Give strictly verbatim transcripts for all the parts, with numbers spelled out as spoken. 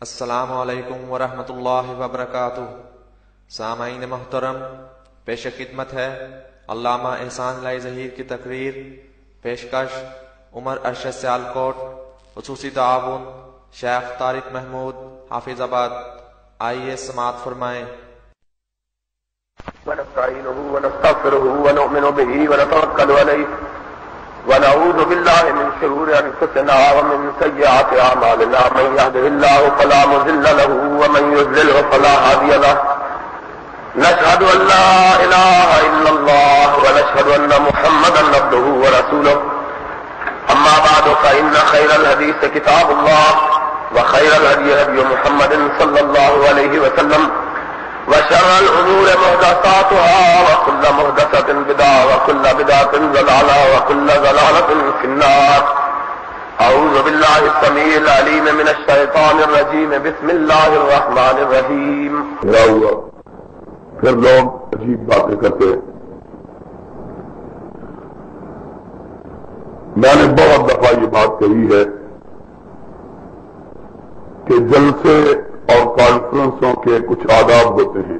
السلام علیکم ورحمۃ اللہ وبرکاتہ۔ سامعین محترم، پیش خدمت ہے علامہ احسان اللہ ظہیر کی تقریر۔ پیشکش عمر ارشد سیالکوٹ، خصوصی تعاون شیخ طارق محمود حافظ آباد۔ آئیے سماعت فرمائیں۔ ونستعينه ونستغفره ونؤمن به ونتوكل عليه ونعوذ بالله من شرور أنفسنا ومن سيئات أعمالنا، من يهده الله فلا مضل له ومن يضلل فلا هادي له، نشهد أن لا إله إلا الله ونشهد أن محمدا عبده ورسوله، أما بعد فإن خير الحديث كتاب الله وخير الهدي هدي محمد صلى الله عليه وسلم، وشر الأمور محدثاتها وكل محدثة بدعة وكل بدعة ضلالة وكل ضلالة في النار۔ أعوذ بالله السميع العليم من الشيطان الرجيم، بسم الله الرحمن الرحيم۔ کیا ہوا؟ پھر لوگ عجیب باتیں کرتے ہیں۔ میں نے بہت دفعہ یہ بات کہی ہے کہ جلسے اور کانفرنسوں کے کچھ آداب ہوتے ہیں،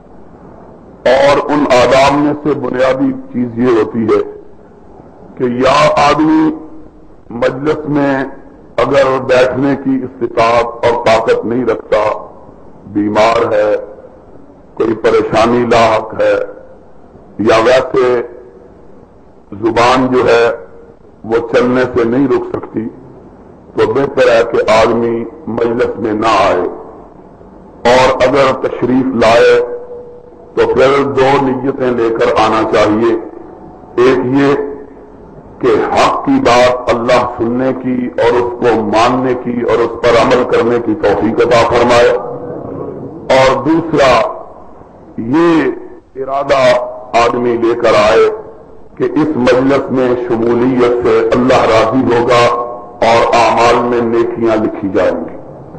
اور ان آداب میں سے بنیادی چیز یہ ہوتی ہے کہ یا آدمی مجلس میں اگر بیٹھنے کی استطاعت اور طاقت نہیں رکھتا، بیمار ہے، کوئی پریشانی لاحق ہے، یا ویسے زبان جو ہے وہ چلنے سے نہیں رک سکتی، تو بہتر ہے کہ آدمی مجلس میں نہ آئے، اور اگر تشریف لائے تو پھر دو نیتیں لے کر آنا چاہیے۔ ایک یہ کہ حق کی بات اللہ سننے کی اور اس کو ماننے کی اور اس پر عمل کرنے کی توفیق عطا فرمائے، اور دوسرا یہ ارادہ آدمی لے کر آئے کہ اس مجلس میں شمولیت سے اللہ راضی ہوگا اور اعمال میں نیکیاں لکھی جائیں گی۔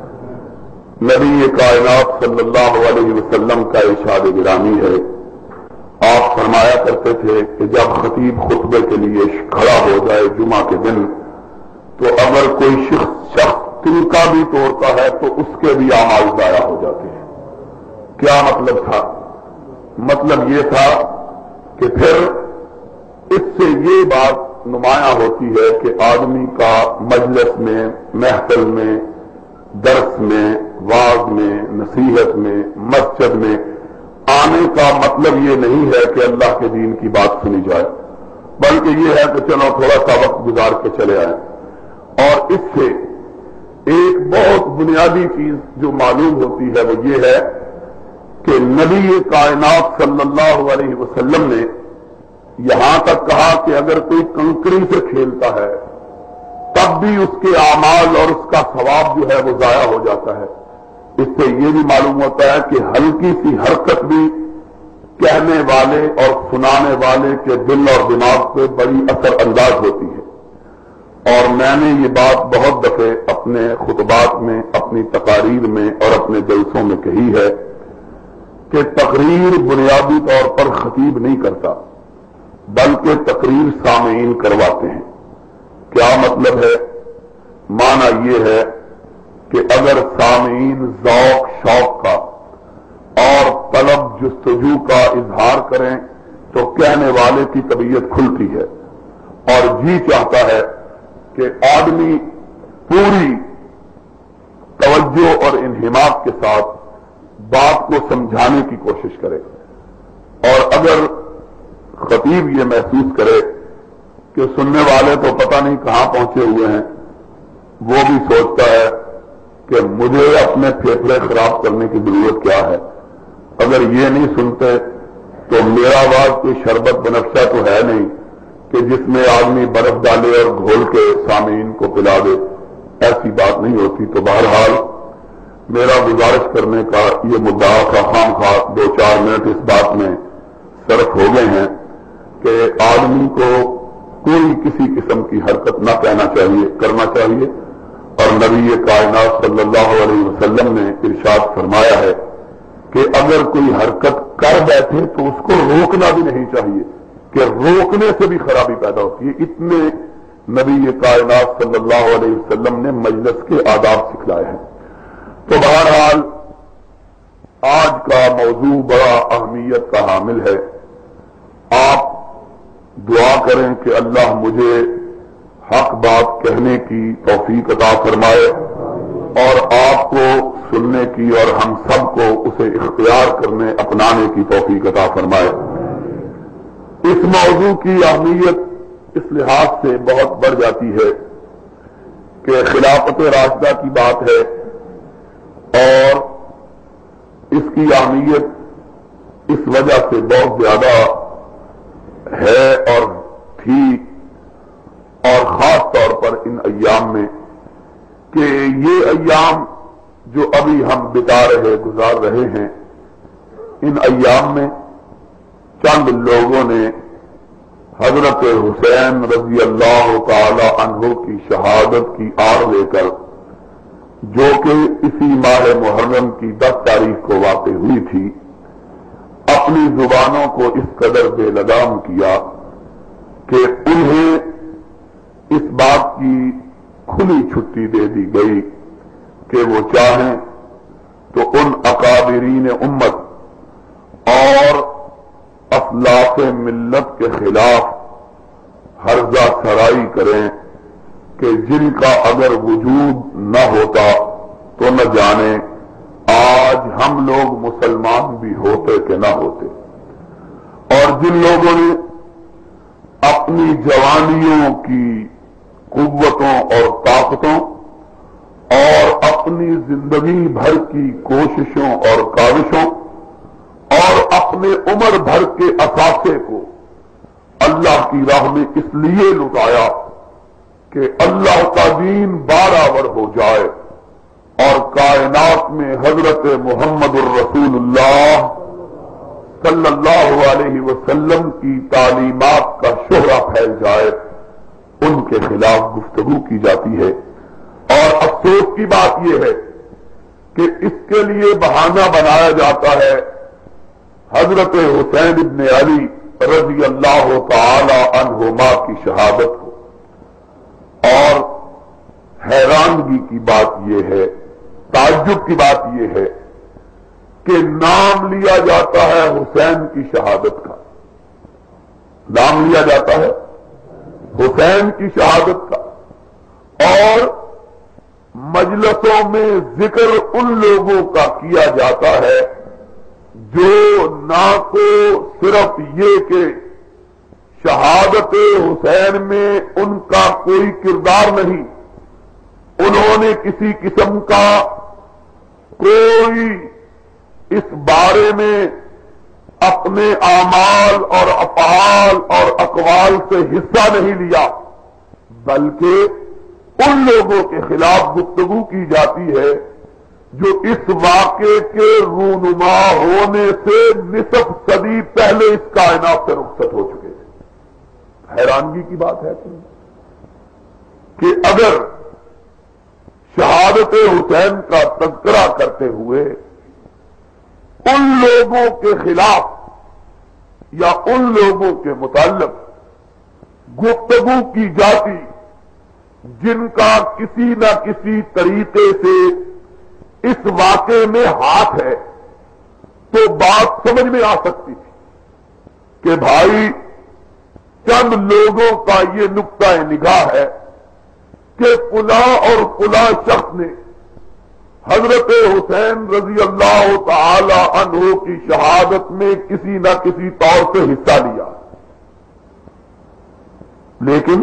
نبی کائنات صلی اللہ علیہ وسلم کا ارشاد گرامی ہے، آپ فرمایا کرتے تھے کہ جب خطیب خطبے کے لیے کھڑا ہو جائے جمعہ کے دن، تو اگر کوئی شخص شخص تنکا بھی توڑتا ہے تو اس کے بھی اعمال ضائع ہو جاتے ہیں۔ کیا مطلب تھا؟ مطلب یہ تھا کہ پھر اس سے یہ بات نمایاں ہوتی ہے کہ آدمی کا مجلس میں، محفل میں، درس میں، واعظ میں، نصیحت میں، مسجد میں آنے کا مطلب یہ نہیں ہے کہ اللہ کے دین کی بات سنی جائے، بلکہ یہ ہے کہ چلو تھوڑا سا وقت گزار کے چلے آئیں۔ اور اس سے ایک بہت بنیادی چیز جو معلوم ہوتی ہے وہ یہ ہے کہ نبی کائنات صلی اللہ علیہ وسلم نے یہاں تک کہا کہ اگر کوئی کنکری سے کھیلتا ہے تب بھی اس کے اعمال اور اس کا ثواب جو ہے وہ ضائع ہو جاتا ہے۔ اس سے یہ بھی معلوم ہوتا ہے کہ ہلکی سی حرکت بھی کہنے والے اور سنانے والے کے دل اور دماغ پہ بڑی اثر انداز ہوتی ہے۔ اور میں نے یہ بات بہت دفعے اپنے خطبات میں، اپنی تقاریر میں اور اپنے جلسوں میں کہی ہے کہ تقریر بنیادی طور پر خطیب نہیں کرتا، بلکہ تقریر سامعین کرواتے ہیں۔ کیا مطلب ہے؟ معنی یہ ہے کہ اگر سامعین ذوق شوق کا اور طلب جستجو کا اظہار کریں تو کہنے والے کی طبیعت کھلتی ہے، اور جی چاہتا ہے کہ آدمی پوری توجہ اور انہماک کے ساتھ بات کو سمجھانے کی کوشش کرے۔ اور اگر خطیب یہ محسوس کرے کہ سننے والے تو پتہ نہیں کہاں پہنچے ہوئے ہیں، وہ بھی سوچتا ہے کہ مجھے اپنے پھیپھڑے خراب کرنے کی ضرورت کیا ہے، اگر یہ نہیں سنتے تو میرا آواز کوئی شربت بنفشہ تو ہے نہیں کہ جس میں آدمی برف ڈالے اور گھول کے سامعین کو پلا دے، ایسی بات نہیں ہوتی۔ تو بہرحال میرا گزارش کرنے کا یہ مدعا کا خام خواہ دو چار منٹ اس بات میں صرف ہو گئے ہیں کہ آدمی کو کوئی کسی قسم کی حرکت نہ کہنا چاہیے، کرنا چاہیے، اور نبی کائنات صلی اللہ علیہ وسلم نے ارشاد فرمایا ہے کہ اگر کوئی حرکت کر بیٹھے تو اس کو روکنا بھی نہیں چاہیے، کہ روکنے سے بھی خرابی پیدا ہوتی ہے۔ اتنے نبی کائنات صلی اللہ علیہ وسلم نے مجلس کے آداب سکھلائے ہیں۔ تو بہرحال آج کا موضوع بڑا اہمیت کا حامل ہے. آپ دعا کریں کہ اللہ مجھے حق بات کہنے کی توفیق عطا فرمائے اور آپ کو سننے کی اور ہم سب کو اسے اختیار کرنے اپنانے کی توفیق عطا فرمائے. اس موضوع کی اہمیت اس لحاظ سے بہت بڑھ جاتی ہے کہ خلافت راشدہ کی بات ہے اور اس کی اہمیت اس وجہ سے بہت زیادہ ہے اور تھی، اور خاص طور پر ان ایام میں کہ یہ ایام جو ابھی ہم بتا رہے گزار رہے ہیں، ان ایام میں چند لوگوں نے حضرت حسین رضی اللہ تعالی عنہ کی شہادت کی آڑ لے کر، جو کہ اسی ماہ محرم کی دس تاریخ کو واقع ہوئی تھی، اپنی زبانوں کو اس قدر بے لگام کیا کہ انہیں اس بات کی کھلی چھٹی دے دی گئی کہ وہ چاہیں تو ان اکابرین امت اور اسلاف ملت کے خلاف ہرزہ سرائی کریں کہ جن کا اگر وجود نہ ہوتا تو نہ جانے آج ہم لوگ مسلمان بھی ہوتے کہ نہ ہوتے. اور جن لوگوں نے اپنی جوانیوں کی قوتوں اور طاقتوں اور اپنی زندگی بھر کی کوششوں اور کاوشوں اور اپنے عمر بھر کے اثاثے کو اللہ کی راہ میں اس لیے لٹایا کہ اللہ کا دین برابر ہو جائے اور کائنات میں حضرت محمد الرسول اللہ صلی اللہ علیہ وسلم کی تعلیمات کا شہرہ پھیل جائے، ان کے خلاف گفتگو کی جاتی ہے. اور افسوس کی بات یہ ہے کہ اس کے لیے بہانہ بنایا جاتا ہے حضرت حسین ابن علی رضی اللہ تعالی عنہما کی شہادت کو. اور حیرانگی کی بات یہ ہے، تعجب کی بات یہ ہے کہ نام لیا جاتا ہے حسین کی شہادت کا، نام لیا جاتا ہے حسین کی شہادت کا، اور مجلسوں میں ذکر ان لوگوں کا کیا جاتا ہے جو نہ تو صرف یہ کہ شہادت حسین میں ان کا کوئی کردار نہیں، انہوں نے کسی قسم کا کوئی اس بارے میں اپنے اعمال اور افعال اور اقوال سے حصہ نہیں لیا، بلکہ ان لوگوں کے خلاف گفتگو کی جاتی ہے جو اس واقعے کے رونما ہونے سے نصف صدی پہلے اس کائنات سے رخصت ہو چکے تھے. حیرانگی کی بات ہے کہ اگر شہادت حسین کا تذکرہ کرتے ہوئے ان لوگوں کے خلاف یا ان لوگوں کے متعلق گفتگو کی جاتی جن کا کسی نہ کسی طریقے سے اس واقعے میں ہاتھ ہے، تو بات سمجھ میں آ سکتی تھی کہ بھائی چند لوگوں کا یہ نقطہ نگاہ ہے کہ فلاں اور فلاں شخص نے حضرت حسین رضی اللہ تعالی عنہ کی شہادت میں کسی نہ کسی طور سے حصہ لیا. لیکن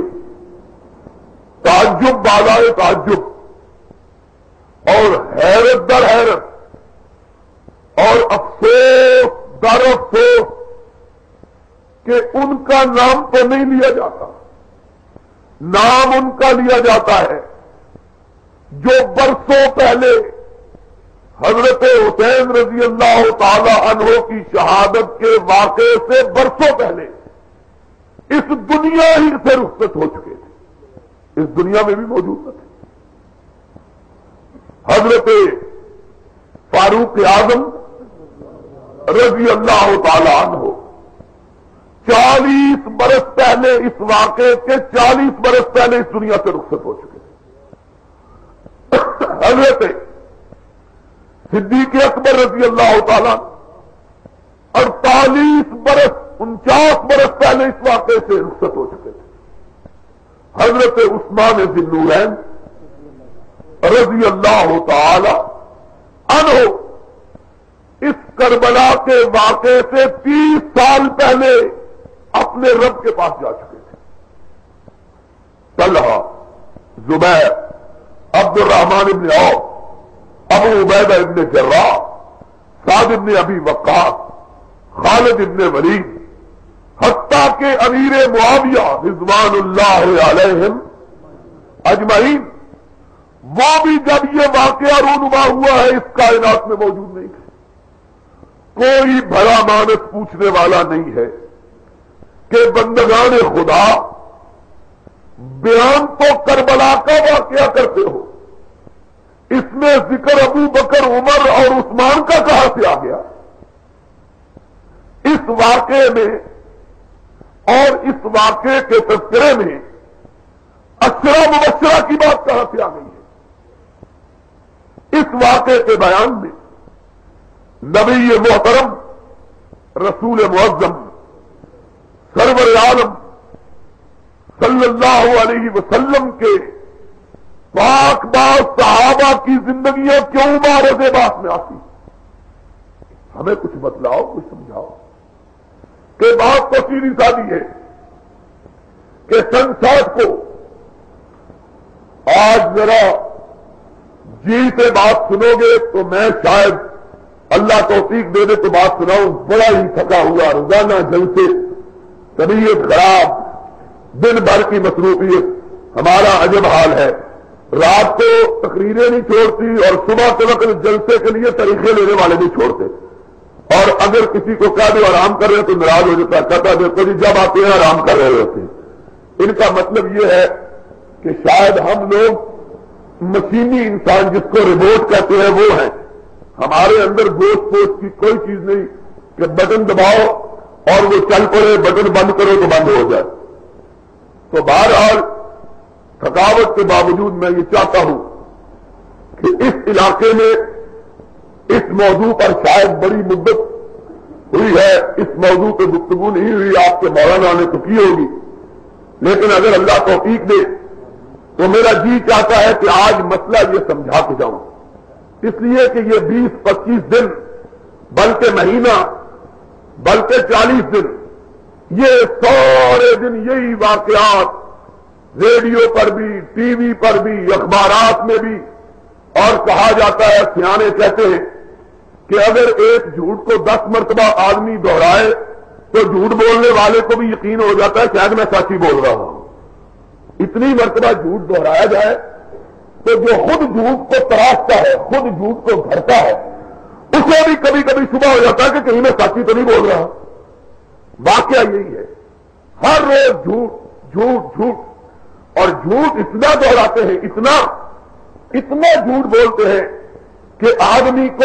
تعجب بالائے تعجب اور حیرت در حیرت اور افسوس در افسوس کہ ان کا نام تو نہیں لیا جاتا، نام ان کا لیا جاتا ہے جو برسوں پہلے حضرت حسین رضی اللہ تعالی عنہ کی شہادت کے واقعے سے برسوں پہلے اس دنیا ہی سے رخصت ہو چکے تھے، اس دنیا میں بھی موجود تھے. حضرت فاروق اعظم رضی اللہ تعالی عنہ چالیس برس پہلے اس واقعے کے چالیس برس پہلے اس دنیا سے رخصت ہو چکے تھے. حضرت صدیق اکبر رضی اللہ تعالیٰ اڑتالیس برس انچاس برس پہلے اس واقعے سے رخصت ہو چکے تھے۔ حضرت عثمان ذی النورین رضی اللہ تعالی عنہ اس کربلا کے واقعے سے تیس سال پہلے اپنے رب کے پاس جا چکے تھے۔ طلحہ، زبیر، عبد الرحمن ابن عوف، ابو عبیدہ ابن جراح، سعد ابن ابی وقاص، خالد ابن ولید، حتیٰ کہ امیر معاویہ رضوان اللہ علیہم اجمعین، وہ بھی جب یہ واقعہ رونما ہوا ہے اس کائنات میں موجود نہیں تھے۔ کوئی بھلا مانس پوچھنے والا نہیں ہے کہ بندگان خدا بیان تو کربلا کا واقعہ کرتے ہو، اس میں ذکر ابو بکر، عمر اور عثمان کا کہاں سے آ گیا؟ اس واقعے میں اور اس واقعے کے تذکرے میں اشرا مبشرہ کی بات کہاں سے آ گئی ہے؟ اس واقعے کے بیان میں نبی محترم رسول معظم سرور عالم صلی اللہ علیہ وسلم کے پاک باز صحابہ کی زندگیاں کیوں معرض بات میں آتی؟ ہمیں کچھ بتلاؤ، کچھ سمجھاؤ کہ بات تو سیدھی سادی ہے کہ سن ساٹھ کو آج ذرا جی سے بات سنو گے تو میں شاید اللہ توفیق دے دے تو بات سناؤں۔ بڑا ہی تھکا ہوا، روزانہ جلسے، طبیعت خراب، دن بھر کی مصروفیت، ہمارا عجب حال ہے۔ رات کو تقریریں نہیں چھوڑتی اور صبح کے وقت جلسے کے لیے طریقے لینے والے نہیں چھوڑتے، اور اگر کسی کو کہہ دو آرام کر رہے ہیں تو ناراض ہو جاتا ہے، کہتا دیکھو جی جب آتے ہیں آرام کر رہے ہوتے ہیں۔ ان کا مطلب یہ ہے کہ شاید ہم لوگ مشینی انسان جس کو ریموٹ کہتے ہیں وہ ہیں، ہمارے اندر گوشت پوشت کی کوئی چیز نہیں کہ بٹن دباؤ اور وہ چل پڑے، بٹن بند کرو تو بند ہو جائے۔ تو بہرحال تھکاوٹ کے باوجود میں یہ چاہتا ہوں کہ اس علاقے میں اس موضوع پر شاید بڑی مدت ہوئی ہے، اس موضوع پہ گفتگو نہیں ہوئی، آپ کے مولانا نے تو کی ہوگی، لیکن اگر اللہ توفیق دے تو میرا جی چاہتا ہے کہ آج مسئلہ یہ سمجھا کے جاؤں، اس لیے کہ یہ بیس پچیس دن بلکہ مہینہ بلکہ چالیس دن یہ سارے دن یہی واقعات ریڈیو پر بھی، ٹی وی پر بھی، اخبارات میں بھی، اور کہا جاتا ہے، سیانے کہتے ہیں کہ اگر ایک جھوٹ کو دس مرتبہ آدمی دہرائے تو جھوٹ بولنے والے کو بھی یقین ہو جاتا ہے شاید میں سچ ہی بول رہا ہوں۔ اتنی مرتبہ جھوٹ دہرایا جائے تو جو خود جھوٹ کو تراشتا ہے، خود جھوٹ کو گھڑتا ہے، اسے بھی کبھی کبھی صبح ہو جاتا ہے کہ کہیں میں سچ ہی تو نہیں بول رہا۔ واقعہ یہی ہے، ہر روز جھوٹ جھوٹ جھوٹ، اور جھوٹ اتنا دہراتے ہیں، اتنا اتنا جھوٹ بولتے ہیں کہ آدمی کو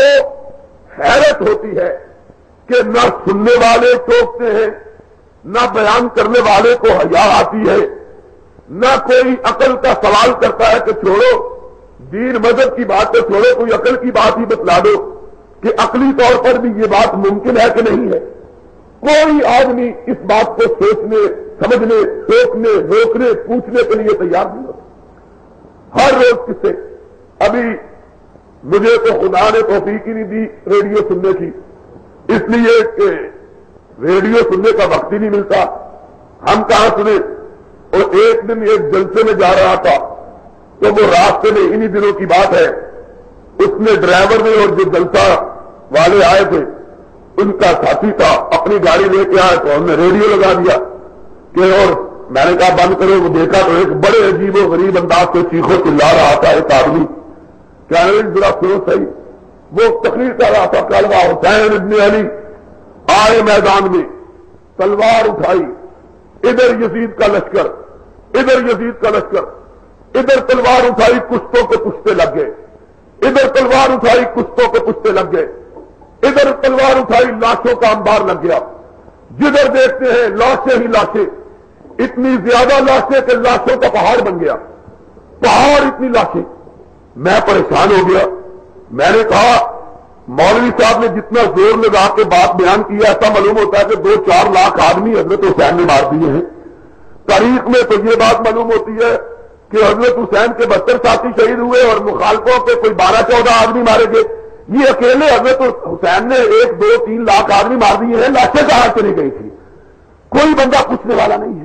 حیرت ہوتی ہے کہ نہ سننے والے ٹوکتے ہیں، نہ بیان کرنے والے کو حیا آتی ہے، نہ کوئی عقل کا سوال کرتا ہے کہ چھوڑو دین مذہب کی بات تو چھوڑو، کوئی عقل کی بات ہی بتلا دو کہ عقلی طور پر بھی یہ بات ممکن ہے کہ نہیں ہے۔ کوئی آدمی اس بات کو سوچنے، سمجھنے، ٹوکنے، روکنے، پوچھنے کے لیے تیار نہیں ہوتا۔ ہر روز کسے، ابھی مجھے تو خدا نے توفیق ہی نہیں دی ریڈیو سننے کی، اس لیے کہ ریڈیو سننے کا وقت ہی نہیں ملتا، ہم کہاں سنیں۔ اور ایک دن ایک جلسے میں جا رہا تھا تو وہ راستے میں انہی دنوں کی بات ہے، اس نے ڈرائیور نے اور جو جلسہ والے آئے تھے ان کا ساتھی تھا، اپنی گاڑی لے کے آئے تو ہم نے ریڈیو لگا دیا کہ، اور میں نے کہا بند کرو۔ وہ دیکھا تو ایک بڑے عجیب و غریب انداز سے چیخو چلا رہا تھا ایک آدمی، کہنے لگے ذرا سنو صحیح، وہ تقریر کر رہا تھا، کلوا حسین ابن علی آئے میدان میں، تلوار اٹھائی، ادھر یزید کا لشکر، ادھر یزید کا لشکر، ادھر تلوار اٹھائی کشتوں کے پشتے لگ گئے، ادھر تلوار اٹھائی کشتوں کے پشتے لگ گئے، ادھر تلوار اٹھائی لاشوں کا انبار لگ گیا، جدھر دیکھتے ہیں لاشیں ہی لاشیں، اتنی زیادہ لاشیں کہ لاشوں کا پہاڑ بن گیا، پہاڑ اتنی لاشیں۔ میں پریشان ہو گیا، میں نے کہا مولوی صاحب نے جتنا زور لگا کے بات بیان کیا ایسا معلوم ہوتا ہے کہ دو چار لاکھ آدمی حضرت حسین نے مار دیے ہیں. تاریخ میں تو یہ بات معلوم ہوتی ہے کہ حضرت حسین کے بہتر ساتھی شہید ہوئے اور مخالفوں پہ کوئی بارہ چودہ آدمی مارے گئے. یہ اکیلے حضرت حسین نے ایک دو تین لاکھ آدمی مار دیے ہیں. لاشیں کہاں چلی گئی تھی؟ کوئی بندہ پوچھنے والا نہیں ہے,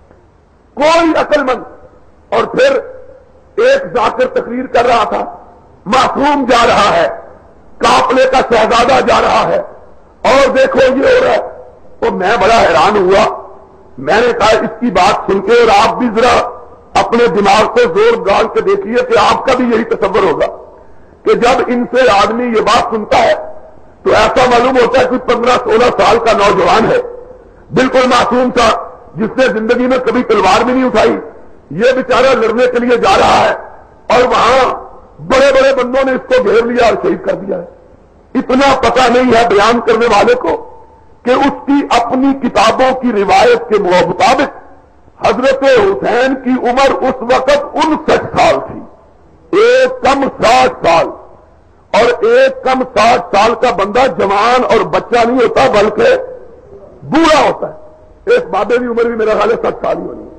کوئی عقل مند. اور پھر ایک ذاکر تقریر کر رہا تھا, معصوم جا رہا ہے, قافلے کا شہزادہ جا رہا ہے, اور دیکھو یہ ہو رہا ہے. تو میں بڑا حیران ہوا. میں نے کہا اس کی بات سن کے اور آپ بھی ذرا اپنے دماغ کو زور ڈال کے دیکھیے کہ آپ کا بھی یہی تصور ہوگا کہ جب ان سے آدمی یہ بات سنتا ہے تو ایسا معلوم ہوتا ہے کہ پندرہ سولہ سال کا نوجوان ہے, بالکل معصوم تھا, جس نے زندگی میں کبھی تلوار بھی نہیں اٹھائی. یہ بیچارہ لڑنے کے لیے جا رہا ہے اور وہاں بڑے بڑے بندوں نے اس کو گھیر لیا اور شہید کر دیا ہے. اتنا پتہ نہیں ہے بیان کرنے والے کو کہ اس کی اپنی کتابوں کی روایت کے مطابق حضرت حسین کی عمر اس وقت انسٹھ سال تھی. ایک کم ساٹھ سال, اور ایک کم ساٹھ سال کا بندہ جوان اور بچہ نہیں ہوتا بلکہ بوڑھا ہوتا ہے. ایک بابے کی عمر بھی میرا خیال ہے سٹھ سال ہی ہونی ہے.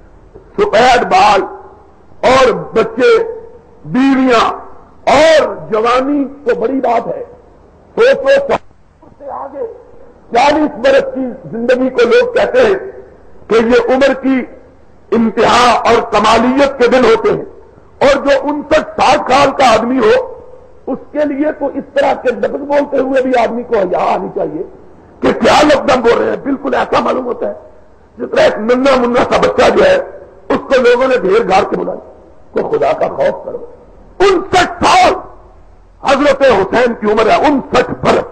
سفید بال اور بچے, بیویاں اور جوانی تو بڑی بات ہے. سوچو سے آگے چالیس برس کی زندگی کو لوگ کہتے ہیں کہ یہ عمر کی انتہا اور کمالیت کے دن ہوتے ہیں, اور جو انسٹھ ساٹھ سال کا آدمی ہو اس کے لیے تو اس طرح کے لفظ بولتے ہوئے بھی آدمی کو حیا آنی چاہیے کہ کیا لفظ بول رہے ہیں. بالکل ایسا معلوم ہوتا ہے جس طرح ایک ننا منا سا بچہ جو ہے اس کو لوگوں نے ڈھیر گھاڑ کے بلایا تو خدا کا خوف کرو. انسٹھ سال حضرت حسین کی عمر ہے, انسٹھ برس,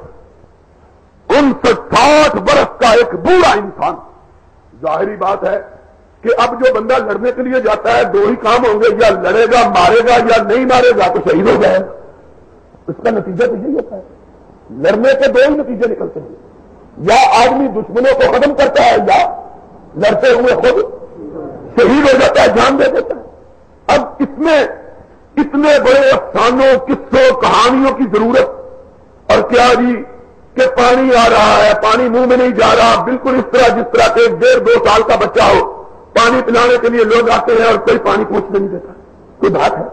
انسٹھ ساٹھ برس کا ایک بوڑھا انسان. ظاہری بات ہے کہ اب جو بندہ لڑنے کے لیے جاتا ہے دو ہی کام ہوں گے, یا لڑے گا مارے گا یا نہیں مارے گا تو شہید ہو جائے گا. اس کا نتیجہ تو یہی ہوتا ہے, لڑنے کے دو ہی نتیجے نکلتے ہیں, یا آدمی دشمنوں کو ختم کرتا ہے یا لڑتے ہوئے خود شہید ہو جاتا ہے, جان دے دیتا ہے. اب اس میں اتنے بڑے افسانوں, قصوں, کہانیوں کی ضرورت, اور کیا جی کہ پانی آ رہا ہے, پانی منہ میں نہیں جا رہا, بالکل اس طرح جس طرح کے ڈیڑھ دو سال کا بچہ ہو, پانی پلانے کے لیے لوگ آتے ہیں اور کوئی پانی پوچھنے نہیں دیتا. کوئی بات ہے؟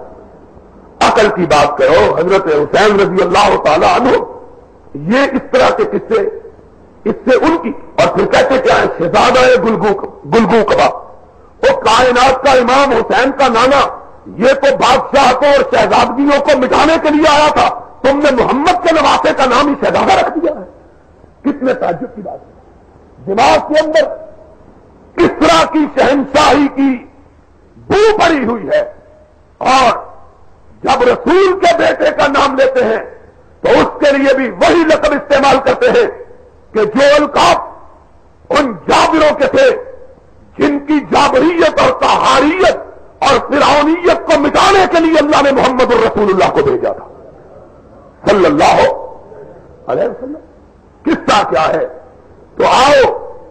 عقل کی بات کرو. حضرت حسین رضی اللہ تعالی عنہ یہ اس طرح کے قصے, اس سے ان کی, اور پھر کہتے کیا ہے, شہزادہ گلگو گلگو کبا, وہ کائنات کا امام حسین کا نانا, یہ تو بادشاہ کو اور شہزادگیوں کو مٹانے کے لیے آیا تھا, تم نے محمد کے نواسے کا نام ہی شہزادہ رکھ دیا ہے. کتنے تعجب کی بات ہے. دماغ کے اندر کس طرح کی شہنشاہی کی بو پڑی ہوئی ہے, اور جب رسول کے بیٹے کا نام لیتے ہیں تو اس کے لیے بھی وہی لقب استعمال کرتے ہیں کہ جو القاب ان جابروں کے تھے جن کی جابریت اور قہاریت اور فرعونیت کو مٹانے کے لیے اللہ نے محمد الرسول اللہ کو بھیجا تھا صلی اللہ علیہ وسلم. قصہ کیا ہے؟ تو آؤ,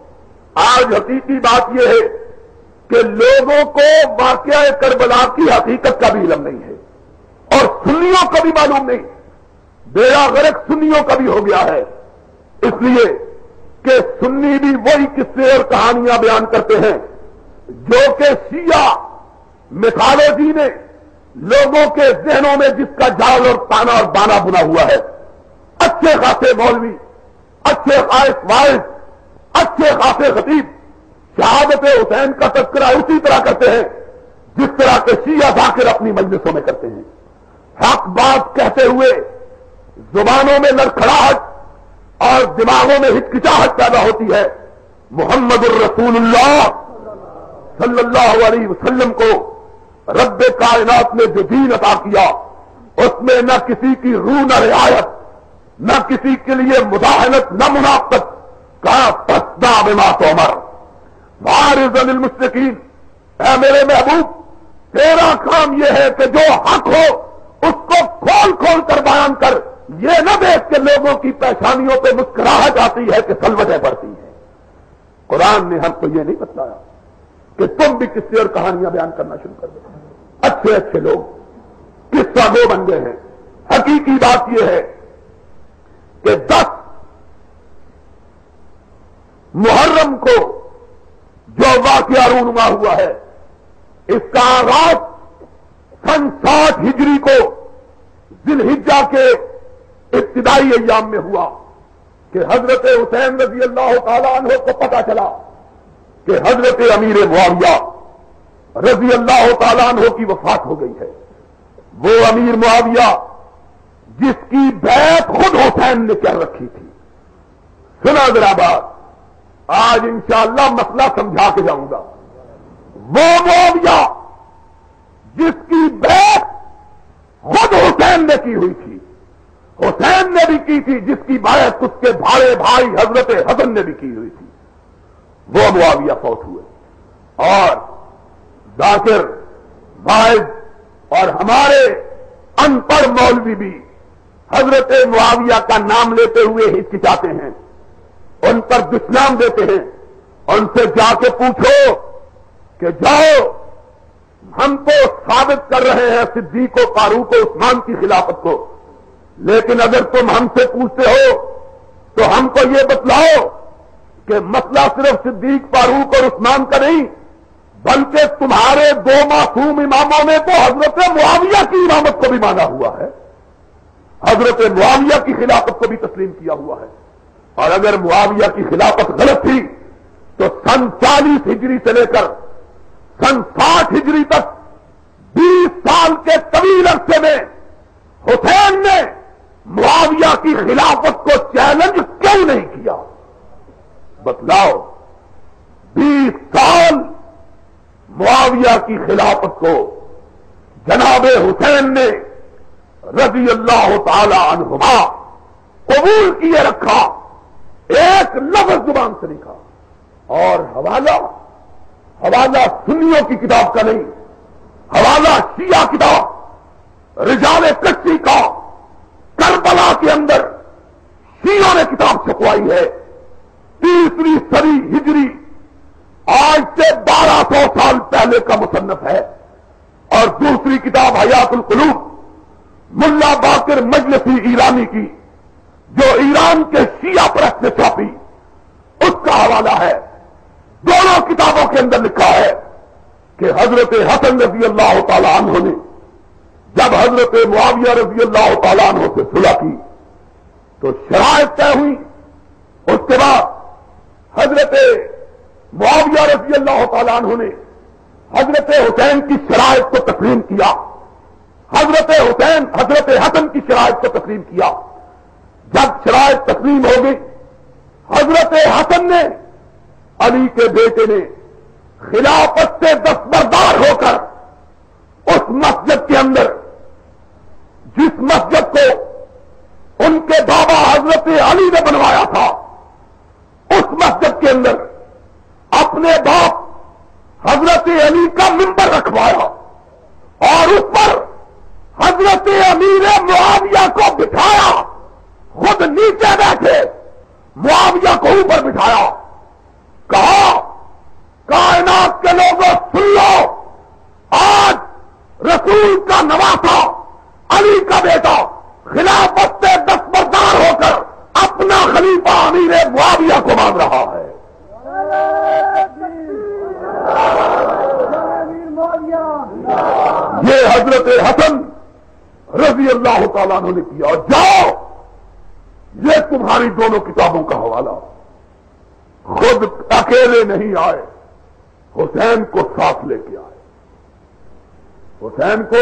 آج حقیقی بات یہ ہے کہ لوگوں کو واقعہ کربلا کی حقیقت کا بھی علم نہیں ہے, اور سنیوں کا بھی معلوم نہیں. بیڑا غرق سنیوں کا بھی ہو گیا ہے, اس لیے کہ سنی بھی وہی قصے اور کہانیاں بیان کرتے ہیں جو کہ شیعہ میتھالوجی نے لوگوں کے ذہنوں میں جس کا جال اور تانا اور بانا بنا ہوا ہے. اچھے خاصے مولوی, اچھے خاص وائز, اچھے خاصے خطیب شہادت حسین کا تذکرہ اسی طرح کرتے ہیں جس طرح کے شیعہ ذاکر اپنی مجلسوں میں کرتے ہیں. حق بات کہتے ہوئے زبانوں میں لڑکھڑاہٹ اور دماغوں میں ہچکچاہٹ پیدا ہوتی ہے. محمد الرسول اللہ صلی اللہ علیہ وسلم کو رب کائنات نے جو دین عطا کیا اس میں نہ کسی کی روح نہ رعایت, نہ کسی کے لیے مداحنت, نہ منافقت. کہا فاصدع بما تؤمر وأعرض عن المشرکین. اے میرے محبوب, تیرا کام یہ ہے کہ جو حق ہو اس کو کھول کھول کر بیان کر, یہ نہ دیکھ کے لوگوں کی پیشانیوں پہ مسکراہٹ آتی ہے کہ سلوٹیں پڑتی ہیں. قرآن نے ہم کو یہ نہیں بتایا کہ تم بھی قصے اور کہانیاں بیان کرنا شروع کر دو. اچھے اچھے لوگ قصہ گو بن گئے ہیں. حقیقی بات یہ ہے کہ دس محرم کو جو واقعہ رونما ہوا ہے اس کا آغاز سن ساٹھ ہجری کو ذی الحجہ کے ابتدائی ایام میں ہوا کہ حضرت حسین رضی اللہ تعالیٰ عنہ کو پتہ چلا کہ حضرت امیر معاویہ رضی اللہ تعالیٰ عنہ کی وفات ہو گئی ہے. وہ امیر معاویہ جس کی بیعت خود حسین نے کر رکھی تھی. سنا ذرا بات, آج انشاءاللہ مسئلہ سمجھا کے جاؤں گا. وہ معاویہ جس کی بیعت خود حسین نے کی ہوئی تھی, حسین نے بھی کی تھی, جس کی بیعت اس کے بھاڑے بھائی حضرت حسن نے بھی کی ہوئی تھی, وہ معاویہ فوت ہوئے. اور ذاکر واعظ اور ہمارے ان پڑھ مولوی بھی حضرت معاویہ کا نام لیتے ہوئے ہچکچاتے ہیں, ان پر دشنام دیتے ہیں. ان سے جا کے پوچھو کہ جاؤ, ہم تو ثابت کر رہے ہیں صدیق و فاروق و عثمان کی خلافت کو, لیکن اگر تم ہم سے پوچھتے ہو تو ہم کو یہ بتلاؤ کہ مسئلہ صرف صدیق فاروق اور عثمان کا نہیں, بلکہ تمہارے دو معصوم اماموں نے تو حضرت معاویہ کی امامت کو بھی مانا ہوا ہے, حضرت معاویہ کی خلافت کو بھی تسلیم کیا ہوا ہے. اور اگر معاویہ کی خلافت غلط تھی تو سن چالیس ہجری سے لے کر سن ساٹھ ہجری تک بیس سال کے طویل عرصے میں حسین نے معاویہ کی خلافت کو چیلنج کیوں نہیں کیا؟ بتلاؤ. بیس سال معاویہ کی خلافت کو جناب حسین نے رضی اللہ تعالی عنہما قبول کیے رکھا, ایک لفظ زبان سے نہیں کہا. اور حوالہ حوالہ سنیوں کی کتاب کا نہیں, حوالہ شیعہ کتاب رجال کشی کا, کربلا کے اندر شیعوں نے کتاب چھپوائی ہے, تیسری صدی ہجری, آج سے بارہ سو سال پہلے کا مصنف ہے. اور دوسری کتاب حیات القلوب ملا باقر مجلسی ایرانی کی, جو ایران کے شیعہ پرست نے چھاپی, اس کا حوالہ ہے. دونوں کتابوں کے اندر لکھا ہے کہ حضرت حسن رضی اللہ تعالی عنہ نے جب حضرت معاویہ رضی اللہ تعالی عنہ سے صلح کی تو شرائط طے ہوئی. اس کے بعد حضرت معاویہ رضی اللہ تعالی عنہ نے حضرت حسین کی شرائط کو تسلیم کیا, حضرت حسین حضرت حسن کی شرائط کو تسلیم کیا. جب شرائط تسلیم ہو گئی, حضرت حسن نے علی کے بیٹے نے خلافت سے دستبردار ہو کر اس مسجد کے اندر, جس مسجد کو ان کے بابا حضرت علی نے بنوایا تھا, اس مسجد کے اندر اپنے باپ حضرت علی کا منبر رکھوایا اور اس پر حضرت امیر معاویہ کو بٹھایا. خود نیچے بیٹھے, معاویہ کو اوپر بٹھایا. کہا کائنات کے لوگوں سن لو, آج رسول کا نواسا علی کا بیٹا خلافت سے دستبردار ہو کر اپنا خلیفہ امیر معاویہ کو مان رہا ہے. یہ حضرت حسن رضی اللہ تعالیٰ عنہ نے کیا. اور جاؤ, یہ تمہاری دونوں کتابوں کا حوالہ. خود اکیلے نہیں آئے, حسین کو ساتھ لے کے آئے, حسین کو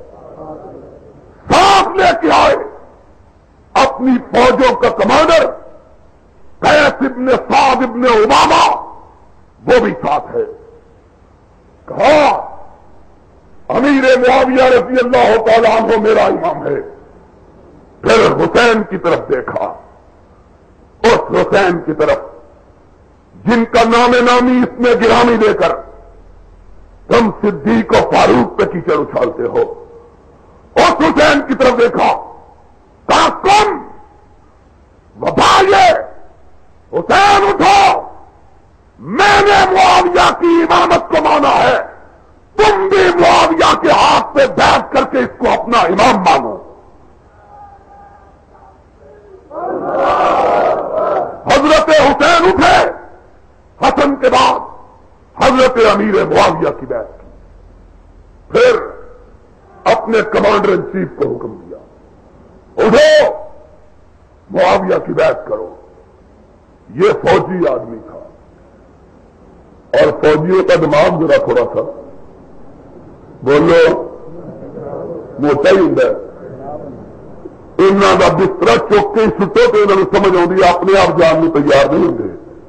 ساتھ لے کے آئے. اپنی فوجوں کا کمانڈر قیس ابن سعد ابن عبادہ وہ بھی ساتھ ہے. کہا امیر معاویہ رضی اللہ تعالیٰ عنہ میرا امام ہے. پھر حسین کی طرف دیکھا, اس حسین کی طرف جن کا نام نامی اس میں گرامی دے کر تم صدیق و فاروق پہ کیچڑ اچھالتے ہو, اس حسین کی طرف دیکھا. کہا کم وبائیے, حسین اٹھو, میں نے معاویہ کی امامت کو مانا ہے, تم بھی معاویہ کے ہاتھ پہ بیٹھ کر کے اس کو اپنا امام مانو. حسین اٹھے، حسن کے بعد حضرت امیر معاویہ کی بیعت کی، پھر اپنے کمانڈر ان چیف کو حکم دیا، اٹھو معاویہ کی بیعت کرو۔ یہ فوجی آدمی تھا، اور فوجیوں کا دماغ ذرا تھوڑا تھا، بولو موٹا ہی ہوں، انہوں کا بستر چک کے سٹو تو انہوں نے سمجھ آتی، اپنے آپ جان میں تیار نہیں ہوں۔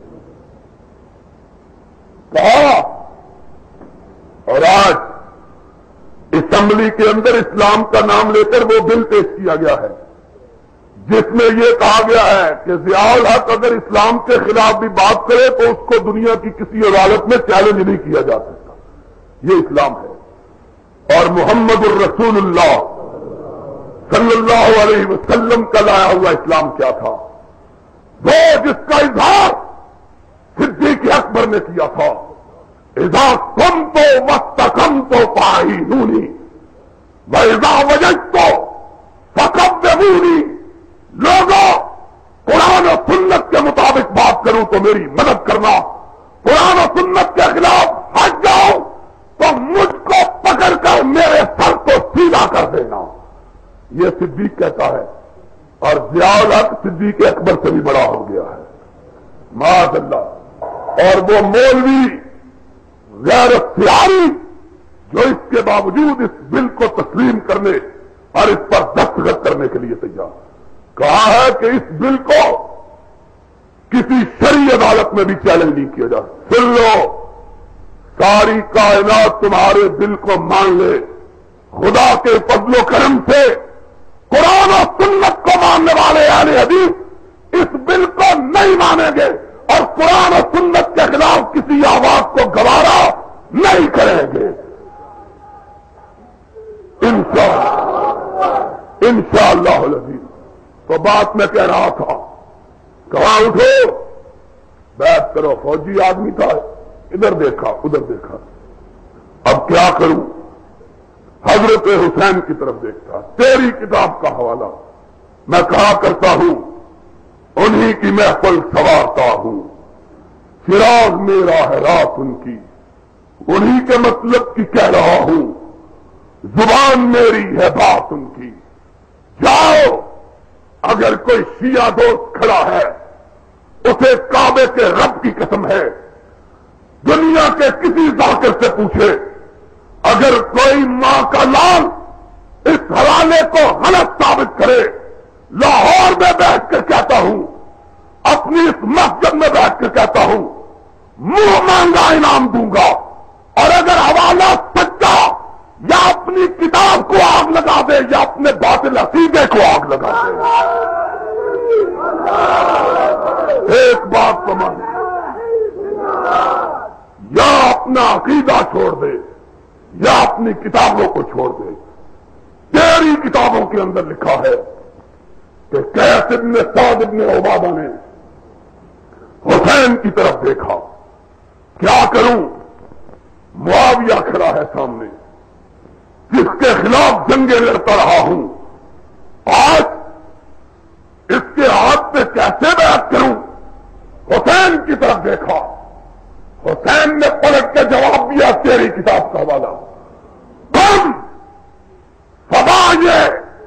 کہا، اور آج اسمبلی کے اندر اسلام کا نام لے کر وہ بل پیش کیا گیا ہے جس میں یہ کہا گیا ہے کہ ضیاء الحق اگر اسلام کے خلاف بھی بات کرے تو اس کو دنیا کی کسی عدالت میں چیلنج نہیں کیا جا سکتا۔ یہ اسلام ہے، اور محمد الرسول اللہ صلی اللہ علیہ وسلم کا لایا ہوا اسلام کیا تھا؟ وہ جس کا اظہار صدیق اکبر نے کیا تھا، اذا قمت واستقمت فاعینونی واذا وجدت فقومونی۔ لوگوں، قرآن و سنت کے مطابق بات کروں تو میری مدد کرنا، قرآن و سنت کے خلاف ہٹ جاؤ تو مجھ کو پکڑ کر میرے سر کو سیدھا کر دینا۔ یہ صدیق کہتا ہے، اور ضیاء الحق صدیق اکبر سے بھی بڑا ہو گیا ہے، معاذ اللہ۔ اور وہ مولوی غیر اختیاری جو اس کے باوجود اس بل کو تسلیم کرنے اور اس پر دستخط کرنے کے لیے تیار، کہا ہے کہ اس بل کو کسی شرعی عدالت میں بھی چیلنج نہیں کیا جا سکتا۔ سن لو، ساری کائنات تمہارے دل کو مان لے، خدا کے فضل و کرم سے قرآن و سنت کو ماننے والے اہل حدیث اس بل کو نہیں مانیں گے اور قرآن و سنت کے خلاف کسی آواز کو گوارا نہیں کریں گے، انشاءاللہ انشاءاللہ العزیز۔ تو بات میں کہہ رہا تھا، کہاں اٹھو بیعت کرو۔ فوجی آدمی تھا، ادھر دیکھا ادھر دیکھا، اب کیا کروں؟ حضرت حسین کی طرف دیکھتا، تیری کتاب کا حوالہ میں کہا کرتا ہوں، انہی کی محفل سوارتا ہوں، فراق میرا ہے رات ان کی، انہی کے مطلب کی کہہ رہا ہوں، زبان میری ہے بات ان کی۔ جاؤ، اگر کوئی شیعہ دوست کھڑا ہے اسے کعبے کے رب کی قسم ہے، دنیا کے کسی ذاکر سے پوچھے، اگر کوئی ماں کا لال اس حوالے کو غلط ثابت کرے، لاہور میں بیٹھ کر کہتا ہوں، اپنی اس مسجد میں بیٹھ کر کہتا ہوں، منہ مانگا انعام دوں گا، اور اگر حوالہ سچا یا اپنی کتاب کو آگ لگا دے یا اپنے باطل عقیدے کو آگ لگا دے۔ ایک بات سمجھ، یا اپنا عقیدہ چھوڑ دے یا اپنی کتابوں کو چھوڑ دے۔ تیری کتابوں کے اندر لکھا ہے کہ قیس ابن سعد ابن عبادہ نے حسین کی طرف دیکھا، کیا کروں؟ معاویہ کھڑا ہے سامنے جس کے خلاف جنگیں لڑتا رہا ہوں، آج اس کے ہاتھ پہ کیسے بیعت کروں؟ حسین کی طرف دیکھا، حسین نے پلٹ کے جواب دیا، تیری کتاب کا حوالہ، تم فبائے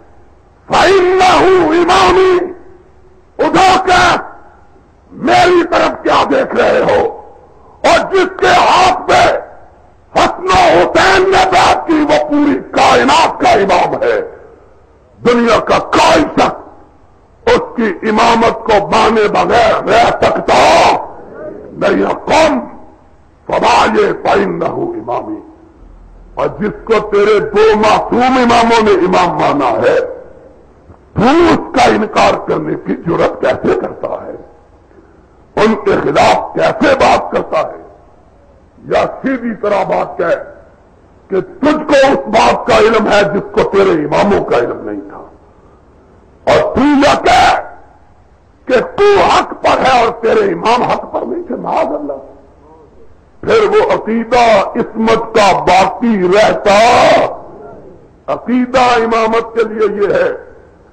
فإنہ امامی، اٹھا کے میری طرف کیا دیکھ رہے ہو؟ اور جس کے ہاتھ پہ حسن و حسین نے بیعت کی وہ پوری کائنات کا امام ہے، دنیا کا کوئی شخص اس کی امامت کو مانے بغیر رہ سکتا نہیں۔ قوم فبائے فإنہ امامی، اور جس کو تیرے دو معصوم اماموں نے امام مانا ہے، تو اس کا انکار کرنے کی جرات کیسے کرتا ہے؟ ان کے خلاف کیسے بات کرتا ہے؟ یا سیدھی طرح بات کہہ کہ تجھ کو اس بات کا علم ہے جس کو تیرے اماموں کا علم نہیں تھا، اور تو یہ کہہ کہ تو حق پر ہے اور تیرے امام حق پر نہیں تھے، معاذ اللہ۔ پھر وہ عقیدہ عصمت کا باقی رہتا۔ عقیدہ امامت کے لیے یہ ہے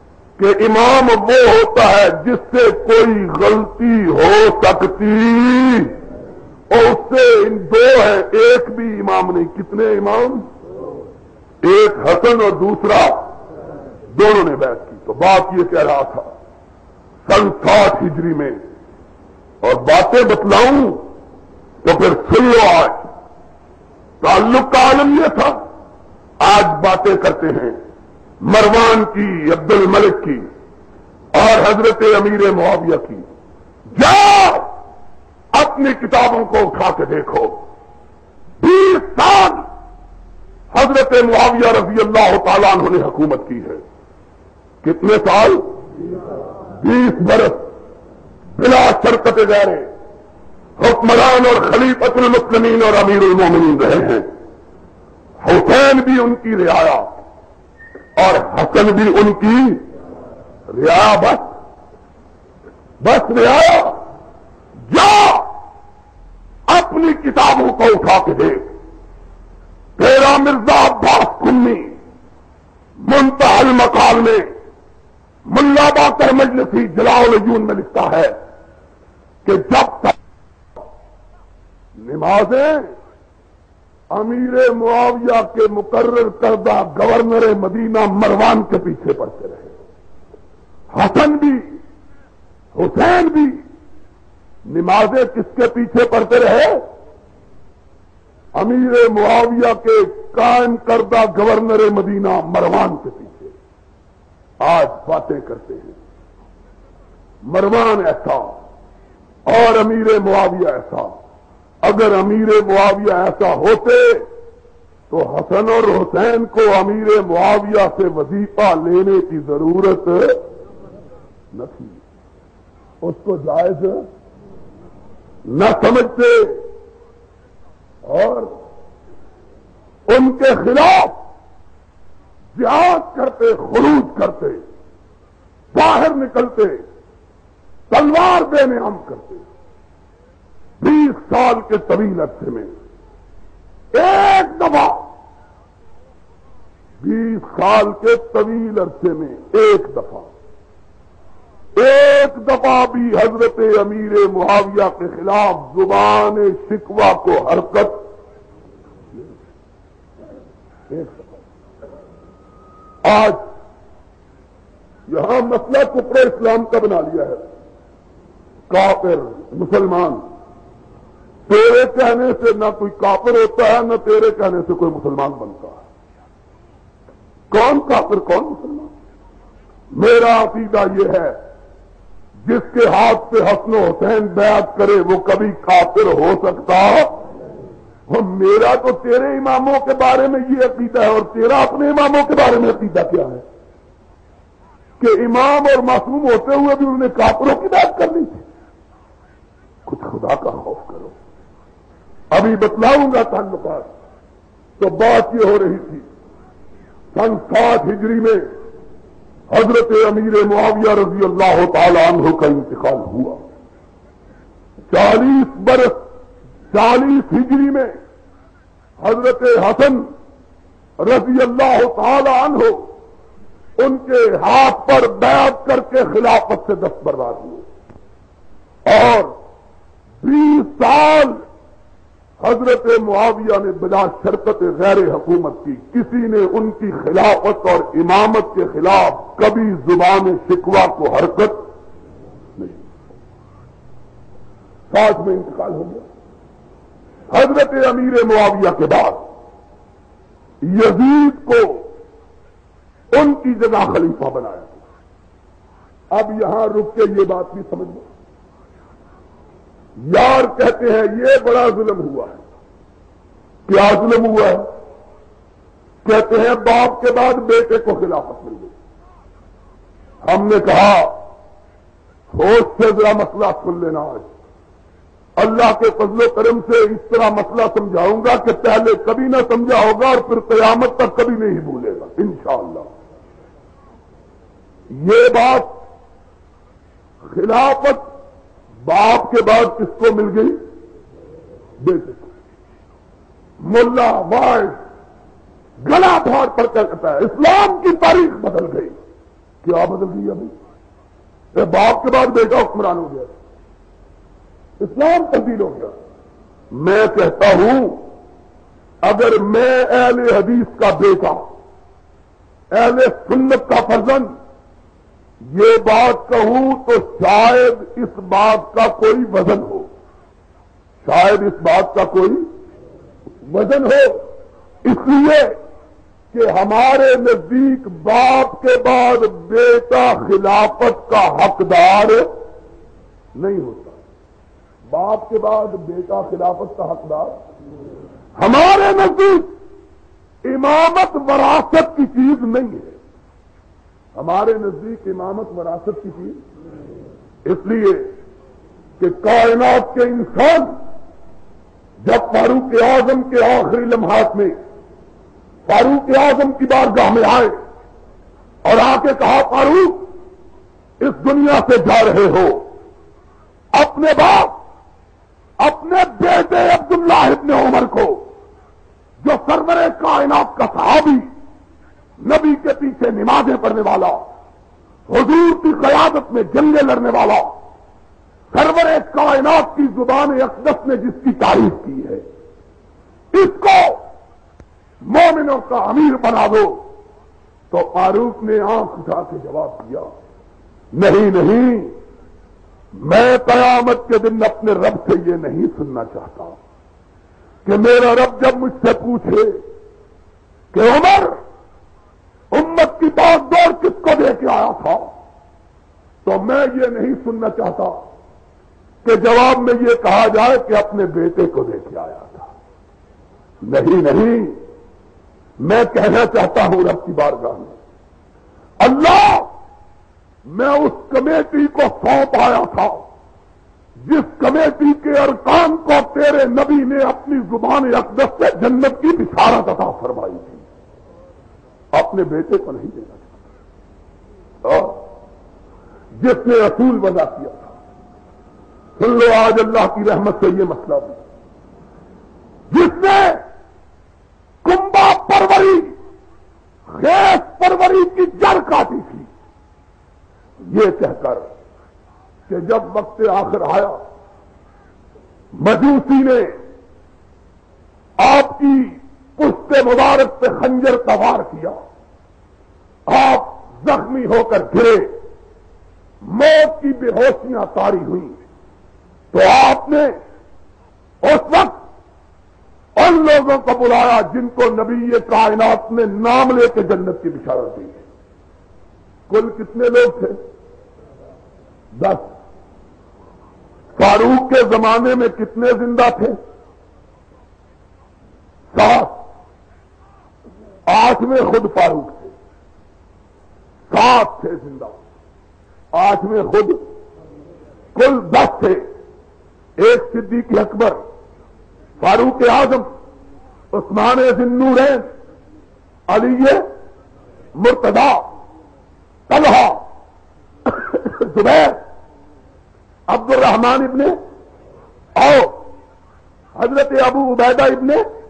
کہ امام وہ ہوتا ہے جس سے کوئی غلطی ہو سکتی، اور اس سے ان دو ہے، ایک بھی امام نہیں، کتنے امام؟ ایک حسن اور دوسرا، دونوں نے بیعت کی۔ تو بات یہ کہہ رہا تھا سن ساٹھ ہجری میں، اور باتیں بتلاؤں تو پھر سن لو۔ آج تعلق کا عالم یہ تھا، آج باتیں کرتے ہیں مروان کی، عبد الملک کی اور حضرت امیر معاویہ کی۔ جاؤ اپنی کتابوں کو اٹھا کے دیکھو، بیس سال حضرت معاویہ رضی اللہ تعالیٰ عنہ نے حکومت کی ہے۔ کتنے سال؟ بیس برس بلا شرکت غیرے حکمران اور خلیفۃ المسلمین اور امیر المومنین رہے ہیں۔ حسین بھی ان کی رعایا اور حسن بھی ان کی رعایا، بس بس رعایا۔ جا اپنی کتابوں کو اٹھا کے دیکھ، تیرا مرزا عباس کنی منتہی المقال میں ملا باقر مجلسی جلاء العیون میں لکھتا ہے کہ جب تک نمازیں امیر معاویہ کے مقرر کردہ گورنر مدینہ مروان کے پیچھے پڑتے رہے، حسن بھی حسین بھی نمازیں کس کے پیچھے پڑتے رہے؟ امیر معاویہ کے قائم کردہ گورنر مدینہ مروان کے پیچھے۔ آج باتیں کرتے ہیں مروان ایسا اور امیر معاویہ ایسا۔ اگر امیر معاویہ ایسا ہوتے تو حسن اور حسین کو امیر معاویہ سے وظیفہ لینے کی ضرورت نہ تھی، اس کو جائز نہ سمجھتے اور ان کے خلاف جہاد کرتے، خروج کرتے، باہر نکلتے، تلوار بے نام کرتے۔ بیس سال کے طویل عرصے میں ایک دفعہ بیس سال کے طویل عرصے میں ایک دفعہ ایک دفعہ بھی حضرت امیر معاویہ کے خلاف زبان شکوہ کو حرکت ایک دفعہ۔ آج یہاں مسئلہ کفر اسلام کا بنا لیا ہے، کافر مسلمان، تیرے کہنے سے نہ کوئی کافر ہوتا ہے نہ تیرے کہنے سے کوئی مسلمان بنتا ہے۔ کون کافر کون مسلمان؟ میرا عقیدہ یہ ہے جس کے ہاتھ سے حسن و حسین بیعت کرے وہ کبھی کافر ہو سکتا؟ اور میرا تو تیرے اماموں کے بارے میں یہ عقیدہ ہے، اور تیرا اپنے اماموں کے بارے میں عقیدہ کیا ہے کہ امام اور معصوم ہوتے ہوئے بھی انہوں نے کافروں کی بات کرنی تھی؟ کچھ خدا کا خوف کرو۔ ابھی بتلاؤں گا تعلقات۔ تو بات یہ ہو رہی تھی سن ساٹھ ہجری میں حضرت امیر معاویہ رضی اللہ تعالی عنہ کا انتقال ہوا۔ چالیس برس چالیس ہجری میں حضرت حسن رضی اللہ تعالی عنہ ان کے ہاتھ پر بیعت کر کے خلافت سے دستبردار ہوئے، اور بیس سال حضرت معاویہ نے بلا شرکت غیر حکومت کی، کسی نے ان کی خلافت اور امامت کے خلاف کبھی زبان شکوہ کو حرکت نہیں۔ ساتھ میں انتقال ہو گیا۔ حضرت امیر معاویہ کے بعد یزید کو ان کی جگہ خلیفہ بنایا۔ اب یہاں رک کے یہ بات بھی سمجھ لو، یار کہتے ہیں یہ بڑا ظلم ہوا ہے۔ کیا ظلم ہوا ہے؟ کہتے ہیں باپ کے بعد بیٹے کو خلافت مل گئی۔ ہم نے کہا سوچ سے ذرا مسئلہ سن لینا، آج اللہ کے فضل و کرم سے اس طرح مسئلہ سمجھاؤں گا کہ پہلے کبھی نہ سمجھا ہوگا اور پھر قیامت تک کبھی نہیں بھولے گا انشاءاللہ۔ یہ بات خلافت باپ کے بعد کس کو مل گئی؟ بیٹے کو۔ ملا وائز گلا پھاڑ پر کہتا ہے اسلام کی تاریخ بدل گئی، کیا بدل گیا بھائی؟ باپ کے بعد بیٹا حکمران ہو گیا، اسلام تبدیل ہو گیا۔ میں کہتا ہوں اگر میں اہل حدیث کا بیٹا، اہل سنت کا فرزند یہ بات کہوں تو شاید اس بات کا کوئی وزن ہو، شاید اس بات کا کوئی وزن ہو، اس لیے کہ ہمارے نزدیک باپ کے بعد بیٹا خلافت کا حقدار نہیں ہوتا، باپ کے بعد بیٹا خلافت کا حقدار۔ ہمارے نزدیک امامت وراثت کی چیز نہیں ہے، ہمارے نزدیک امامت وراثت کی چیز، اس لیے کہ کائنات کے انسان جب فاروق اعظم کے آخری لمحات میں فاروق اعظم کی بارگاہ میں آئے اور آ کے کہا فاروق اس دنیا سے جا رہے ہو، اپنے باپ اپنے بیٹے عبداللہ ابن عمر کو جو سرور کائنات کا صحابی، نبی کے پیچھے نمازیں پڑھنے والا، حضور کی قیادت میں جنگیں لڑنے والا، سرور کائنات کی زبان اقدس نے جس کی تعریف کی ہے، اس کو مومنوں کا امیر بنا دو۔ تو فاروق نے آنکھ اٹھا کے جواب دیا، نہیں نہیں، میں قیامت کے دن اپنے رب سے یہ نہیں سننا چاہتا کہ میرا رب جب مجھ سے پوچھے کہ عمر امت کی باغ دوڑ کس کو دے کے آیا تھا، تو میں یہ نہیں سننا چاہتا کہ جواب میں یہ کہا جائے کہ اپنے بیٹے کو دے کے آیا تھا۔ نہیں نہیں، میں کہنا چاہتا ہوں رب کی بارگاہ میں، اللہ میں اس کمیٹی کو سونپ آیا تھا جس کمیٹی کے ارکان کو تیرے نبی نے اپنی زبان اقدس سے جنت کی بشارت عطا فرمائی تھی، اپنے بیٹے کو نہیں دینا چاہتا، اور جس نے اصول وضع کیا تھا۔ سن لو آج اللہ کی رحمت سے یہ مسئلہ بھی، جس نے کنبا پروری خیس پروری کی جڑ کاٹی تھی، یہ کہہ کر کہ جب وقت آخر آیا مجوسی نے آپ کی پشت مبارک پہ خنجر سوار کیا، آپ زخمی ہو کر گرے، موت کی بے ہوشیاں طاری ہوئیں، تو آپ نے اس وقت ان لوگوں کو بلایا جن کو نبی کائنات نے نام لے کے جنت کی بشارت دی۔ کل کتنے لوگ تھے؟ دس۔ فاروق کے زمانے میں کتنے زندہ تھے؟ سات۔ آٹھ میں خود فاروق تھے، سات تھے زندہ، آٹھ میں خود، کل دس تھے۔ ایک صدیق اکبر، فاروق اعظم، عثمان ذی النورین، علی مرتضی، طلحہ، زبیر، عبد الرحمن ابن عوف، حضرت ابو عبیدہ ابن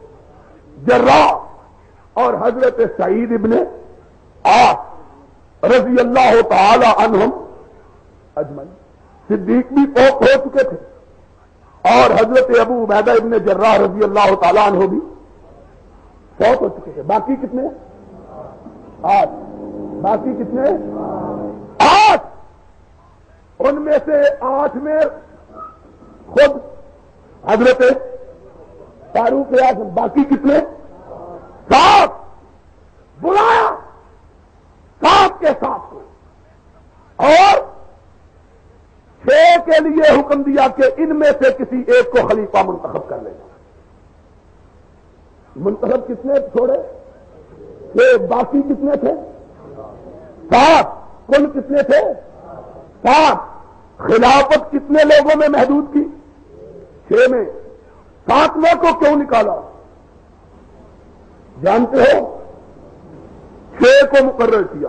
جراح اور حضرت سعید ابن عاص رضی اللہ تعالی عنہم اجمعین۔ صدیق بھی فوت ہو چکے تھے اور حضرت ابو عبیدہ ابن جراح رضی اللہ تعالی عنہ بھی فوت ہو چکے تھے۔ باقی کتنے؟ آٹھ۔ باقی کتنے؟ آٹھ۔ ان میں سے آٹھ میں خود حضرت فاروق اعظم، باقی کتنے؟ سات۔ بلایا سات کے ساتھ کو اور چھ کے لیے حکم دیا کہ ان میں سے کسی ایک کو خلیفہ منتخب کر لینا۔ منتخب کتنے چھوڑے؟ چھ۔ باقی کتنے تھے؟ سات۔ کل کتنے تھے؟ سات۔ خلافت کتنے لوگوں میں محدود کی؟ چھ میں۔ ساتویں کو کیوں نکالا جانتے ہو؟ چھ کو مقرر کیا،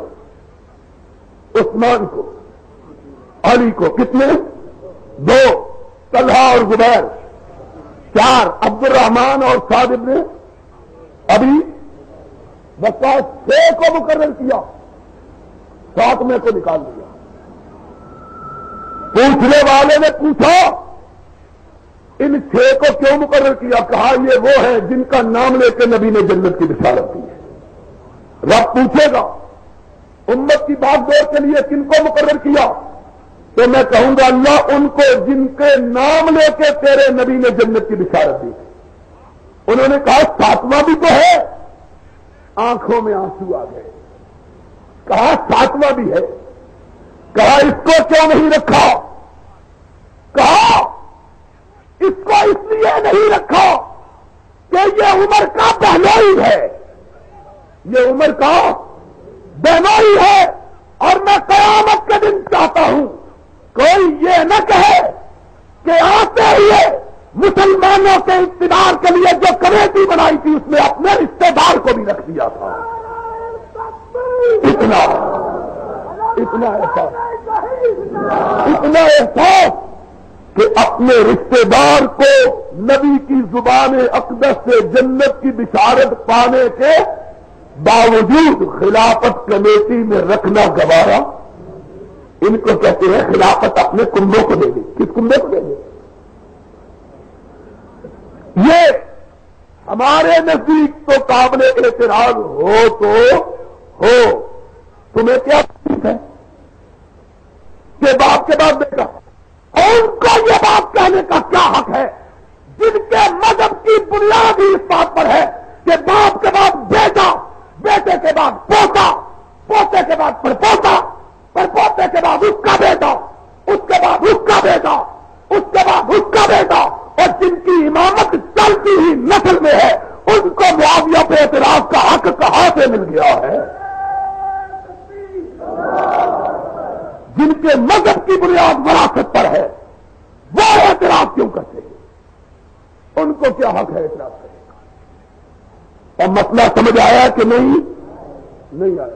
عثمان کو، علی کو، کتنے؟ دو، طلحہ اور زبیر، چار، عبد الرحمان اور سعد ابن ابی وقاص، چھ کو مقرر کیا۔ ساتویں کو نکال دیا. پوچھنے والے نے پوچھا ان چھ کو کیوں مقرر کیا؟ کہا یہ وہ ہے جن کا نام لے کے نبی نے جنت کی بشارت دی ہے. رب پوچھے گا امت کی بات دور کے لیے کن کو مقرر کیا؟ تو میں کہوں گا اللہ ان کو جن کے نام لے کے تیرے نبی نے جنت کی بشارت دی. انہوں نے کہا ساتواں بھی تو ہے. آنکھوں میں آنسو آ گئے. کہا ساتواں بھی ہے. کہا اس کو کیوں نہیں رکھا؟ کہا اس کو اس لیے نہیں رکھا کہ یہ عمر کا بہنوئی ہے. یہ عمر کا بہنوئی ہے اور میں قیامت کے دن چاہتا ہوں کوئی یہ نہ کہے کہ آتے ہوئے مسلمانوں کے اقتدار کے لیے جو کمیٹی بنائی تھی اس میں اپنے رشتے دار کو بھی رکھ دیا تھا. اتنا اتنا احساس اتنا احساس کہ اپنے رشتے دار کو نبی کی زبان اقدس سے جنت کی بشارت پانے کے باوجود خلافت کمیٹی میں رکھنا گوارا. ان کو کہتے ہیں خلافت اپنے کنبوں کو دے دے. کس کنبے کو دے دے؟ یہ ہمارے نزدیک تو قابل اعتراض ہو تو ہو. تمہیں کیا ٹھیک ہے کہ باپ کے بعد بیٹا؟ ان کو یہ بات کہنے کا کیا حق ہے جن کے مذہب کی بنیاد ہی اس بات پر ہے کہ باپ کے بعد بیٹا، بیٹے کے بعد پوتا، پوتے کے بعد پڑپوتا، پڑپوتے کے بعد اس کا بیٹا، اس کے بعد اس کا بیٹا، اس کے بعد اس کا بیٹا، اور جن کی امامت چلتی ہی نسل میں ہے ان کو معاویہ پہ اعتراض کا حق کہاں سے مل گیا ہے؟ جن کے مذہب کی بنیاد وراثت پر ہے وہ اعتراض کیوں کرتے ہیں؟ ان کو کیا حق ہے اعتراض کرنے کا؟ اور مسئلہ سمجھ آیا کہ نہیں؟ نہیں آیا.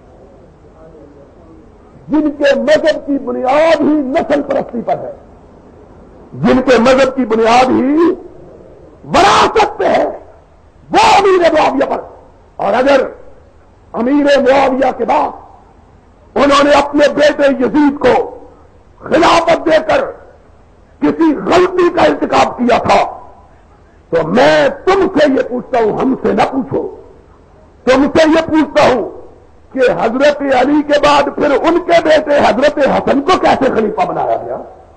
جن کے مذہب کی بنیاد ہی نسل پرستی پر ہے، جن کے مذہب کی بنیاد ہی وراثت پہ ہے، وہ امیر معاویہ پر. اور اگر امیر معاویہ کے بعد انہوں نے اپنے بیٹے یزید کو خلافت دے کر کسی غلطی کا ارتکاب کیا تھا تو میں تم سے یہ پوچھتا ہوں، ہم سے نہ پوچھو، تم سے یہ پوچھتا ہوں کہ حضرت علی کے بعد پھر ان کے بیٹے حضرت حسن کو کیسے خلیفہ بنایا گیا؟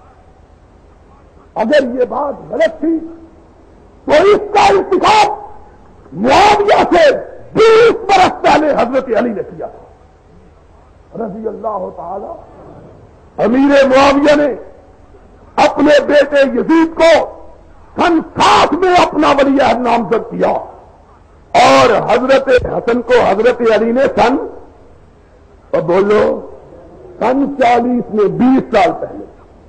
اگر یہ بات غلط تھی تو اس کا انتخاب معاویہ سے بیس برس پہلے حضرت علی نے کیا تھا رضی اللہ تعالی. امیر معاویہ نے اپنے بیٹے یزید کو سن ساٹھ میں اپنا ولی عہد نامزد کیا اور حضرت حسن کو حضرت علی نے سن اور بولو سن چالیس میں بیس سال پہلے.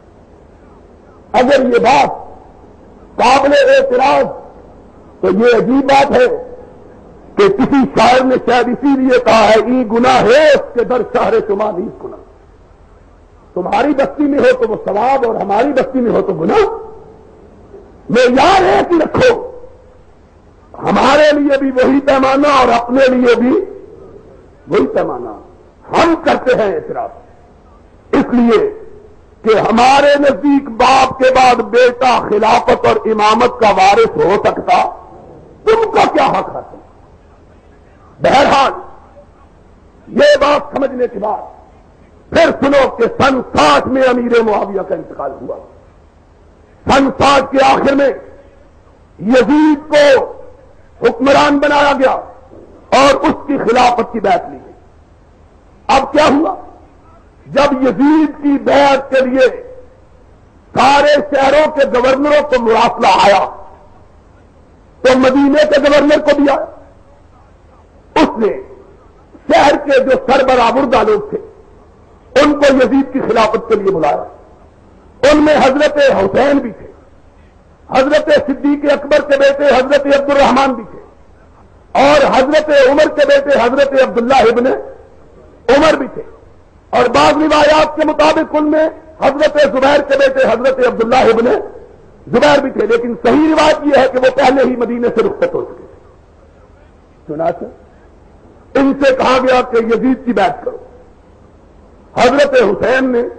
اگر یہ بات قابل اعتراض تو یہ عجیب بات ہے کہ کسی شاعر نے شاید اسی لیے کہا ہے ای گناہ ہے اس کے در شہر شما نیز گناہ. تمہاری بستی میں ہو تو وہ ثواب اور ہماری بستی میں ہو تو گناہ. میں یار ہے کہ رکھو ہمارے لیے بھی وہی پیمانہ اور اپنے لیے بھی وہی پیمانہ. ہم کرتے ہیں اعتراض اس لیے کہ ہمارے نزدیک باپ کے بعد بیٹا خلافت اور امامت کا وارث ہو سکتا. تم کا کیا حق ہے؟ بہرحال یہ بات سمجھنے کے بعد پھر سنو کہ سن ساٹھ میں امیر معاویہ کا انتقال ہوا. سن ساٹھ کے آخر میں یزید کو حکمران بنایا گیا اور اس کی خلافت کی بیعت لی گئی. اب کیا ہوا؟ جب یزید کی بیعت کے لیے سارے شہروں کے گورنروں کو مراسلہ آیا تو مدینے کے گورنر کو بھی آیا. اس نے شہر کے جو سربراہ مردہ لوگ تھے ان کو یزید کی خلافت کے لیے بلایا. ان میں حضرت حسین بھی تھے، حضرت صدیق اکبر کے بیٹے حضرت عبد الرحمان بھی تھے اور حضرت عمر کے بیٹے حضرت عبداللہ ابن عمر بھی تھے. اور بعض روایات کے مطابق ان میں حضرت زبیر کے بیٹے حضرت عبداللہ ابن زبیر بھی تھے. لیکن صحیح روایت یہ ہے کہ وہ پہلے ہی مدینے سے رخصت ہو چکے تھے. چنانچہ ان سے کہا گیا کہ یزید کی بیعت کرو. حضرت حسین نے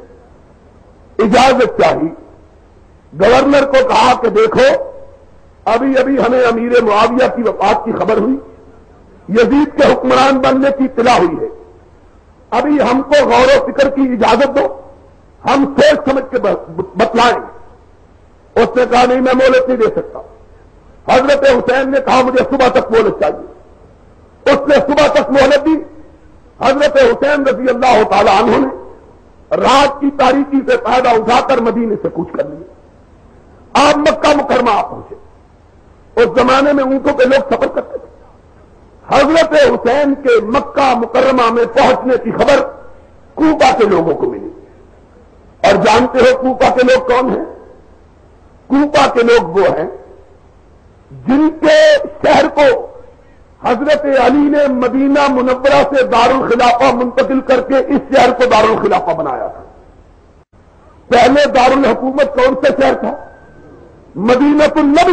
اجازت چاہی، گورنر کو کہا کہ دیکھو ابھی ابھی ہمیں امیر معاویہ کی وفات کی خبر ہوئی، یزید کے حکمران بننے کی اطلاع ہوئی ہے، ابھی ہم کو غور و فکر کی اجازت دو، ہم سوچ سمجھ کے بتلائیں۔ اس نے کہا نہیں، میں مہلت نہیں دے سکتا۔ حضرت حسین نے کہا مجھے صبح تک مہلت چاہیے، اس نے صبح تک مہلت دی۔ حضرت حسین رضی اللہ تعالی عنہ نے رات کی تاریکی سے فائدہ اٹھا کر مدینے سے کوچ کر لیا۔ آپ مکہ مکرمہ آپ پہنچے۔ اس زمانے میں اونٹوں پہ لوگ سفر کرتے تھے۔ حضرت حسین کے مکہ مکرمہ میں پہنچنے کی خبر کوفہ کے لوگوں کو ملی، اور جانتے ہو کوفہ کے لوگ کون ہیں؟ کوفہ کے لوگ وہ ہیں جن کے شہر کو حضرت علی نے مدینہ منورہ سے دارالخلافہ منتقل کر کے اس شہر کو دارالخلافہ بنایا تھا۔ پہلے دارالحکومت کون سا شہر تھا؟ مدینۃ النبی۔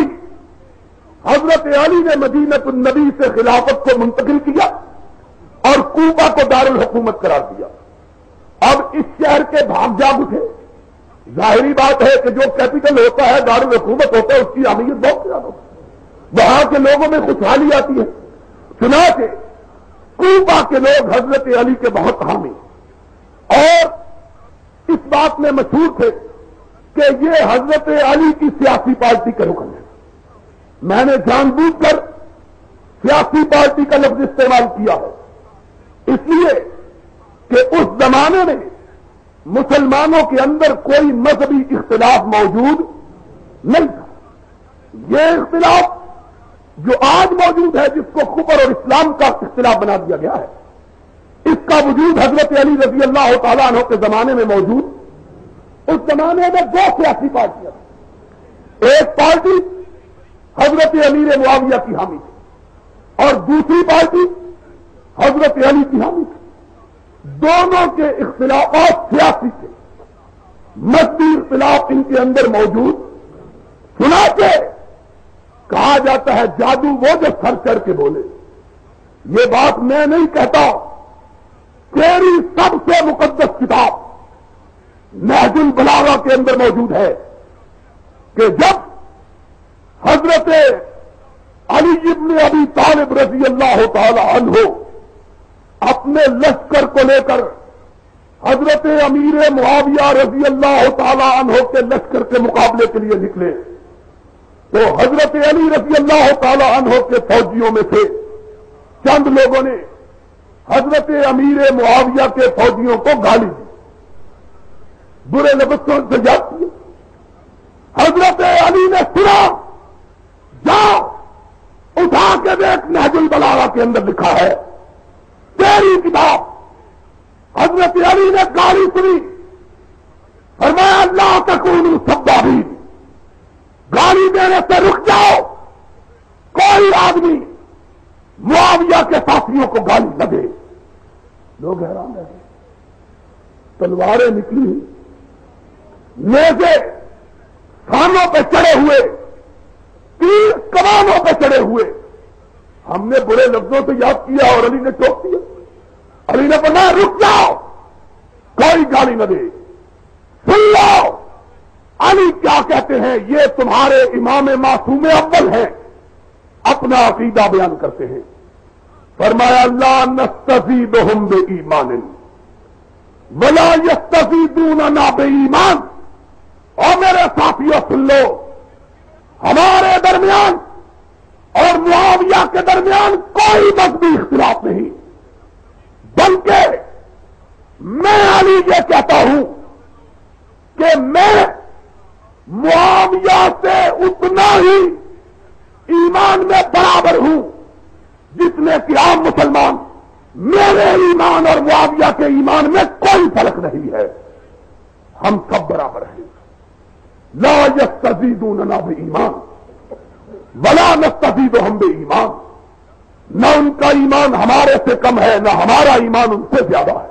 حضرت علی نے مدینۃ النبی سے خلافت کو منتقل کیا اور کوفہ کو دارالحکومت قرار دیا۔ اب اس شہر کے بھاگ جاگ اٹھے۔ ظاہری بات ہے کہ جو کیپٹل ہوتا ہے، دارالحکومت ہوتا ہے، اس کی اہمیت بہت زیادہ ہوتی ہے، وہاں کے لوگوں میں خوشحالی آتی ہے۔ چنانچہ کوفہ کے لوگ حضرت علی کے بہت حامی اور اس بات میں مشہور تھے کہ یہ حضرت علی کی سیاسی پارٹی کا رکن ہے۔ میں نے جان بوجھ کر سیاسی پارٹی کا لفظ استعمال کیا ہے، اس لیے کہ اس زمانے میں مسلمانوں کے اندر کوئی مذہبی اختلاف موجود نہیں تھا۔ یہ اختلاف جو آج موجود ہے، جس کو کفر اور اسلام کا اختلاف بنا دیا گیا ہے، اس کا وجود حضرت علی رضی اللہ تعالیٰ عنہ کے زمانے میں موجود۔ اس زمانے میں دو سیاسی پارٹیاں تھیں، ایک پارٹی حضرت امیر معاویہ کی حامی تھی اور دوسری پارٹی حضرت علی کی حامی تھی۔ دونوں کے اختلافات سیاسی تھے، مذہبی اختلاف ان کے اندر موجود۔ سنا کے کہا جاتا ہے جادو وہ جو سر چڑھ کے بولے۔ یہ بات میں نہیں کہتا، تیری سب سے مقدس کتاب نہج البلاغہ کے اندر موجود ہے کہ جب حضرت علی ابن ابی طالب رضی اللہ تعالی عنہ اپنے لشکر کو لے کر حضرت امیر معاویہ رضی اللہ تعالی عنہ کے لشکر کے مقابلے کے لیے نکلے، تو حضرت علی رضی اللہ تعالی عنہ کے فوجیوں میں سے چند لوگوں نے حضرت امیر معاویہ کے فوجیوں کو گالی دی، برے لفظوں سے یاد کیا۔ حضرت علی نے سنا، جاؤ اٹھا کے دیکھ، نہج البلاغہ کے اندر لکھا ہے تیری کتاب۔ حضرت علی نے گالی سنی، فرمایا اللہ تکونوا سبابین، گالی دینے سے رک جاؤ، کوئی آدمی معاویہ کے ساتھیوں کو گالی نہ دے۔ لوگ حیران رہ گئے، تلواریں نکلی، نیزے کھانوں پہ چڑھے ہوئے، تیر کمانوں پہ چڑھے ہوئے۔ ہم نے برے لفظوں سے یاد کیا اور علی نے ٹوک دیا۔ علی نے فرمایا رک جاؤ، کوئی گالی نہ دے، سن لو علی کیا کہتے ہیں۔ یہ تمہارے امام معصوم اول ہیں، اپنا عقیدہ بیان کرتے ہیں۔ فرمایا لا نستزیدہم بإیمان ولا یستزیدوننا بإیمان۔ اور میرے ساتھیوں سن لو، ہمارے درمیان اور معاویہ کے درمیان کوئی مذہبی اختلاف نہیں، بلکہ میں علی یہ کہتا ہوں کہ میں معاویہ سے اتنا ہی ایمان میں برابر ہوں جتنے کہ عام مسلمان۔ میرے ایمان اور معاویہ کے ایمان میں کوئی فرق نہیں ہے، ہم سب برابر ہیں۔ لا یستزیدوننا بإیمان ولا نستزیدہم بإیمان۔ نہ ان کا ایمان ہمارے سے کم ہے، نہ ہمارا ایمان ان سے زیادہ ہے۔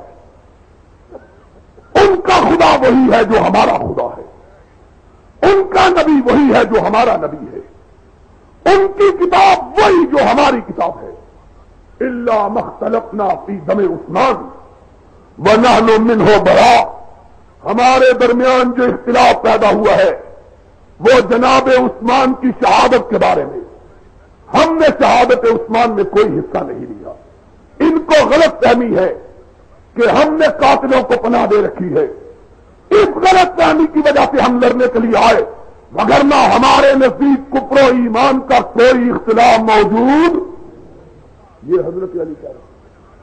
ان کا خدا وہی ہے جو ہمارا خدا ہے، ان کا نبی وہی ہے جو ہمارا نبی ہے، ان کی کتاب وہی جو ہماری کتاب ہے۔ الا مختلفنا فی دم عثمان وَنَحْنُ مِنْهُ بَرَاءٌ، ہمارے درمیان جو اختلاف پیدا ہوا ہے وہ جناب عثمان کی شہادت کے بارے میں، ہم نے شہادت عثمان میں کوئی حصہ نہیں لیا۔ ان کو غلط فہمی ہے کہ ہم نے قاتلوں کو پناہ دے رکھی ہے، اس غلط فہمی کی وجہ سے ہم لڑنے کے لیے آئے، وگرنہ ہمارے نزدیک کفر و ایمان کا کوئی اختلاف موجود۔ یہ حضرت علی کہہ رہے ہیں۔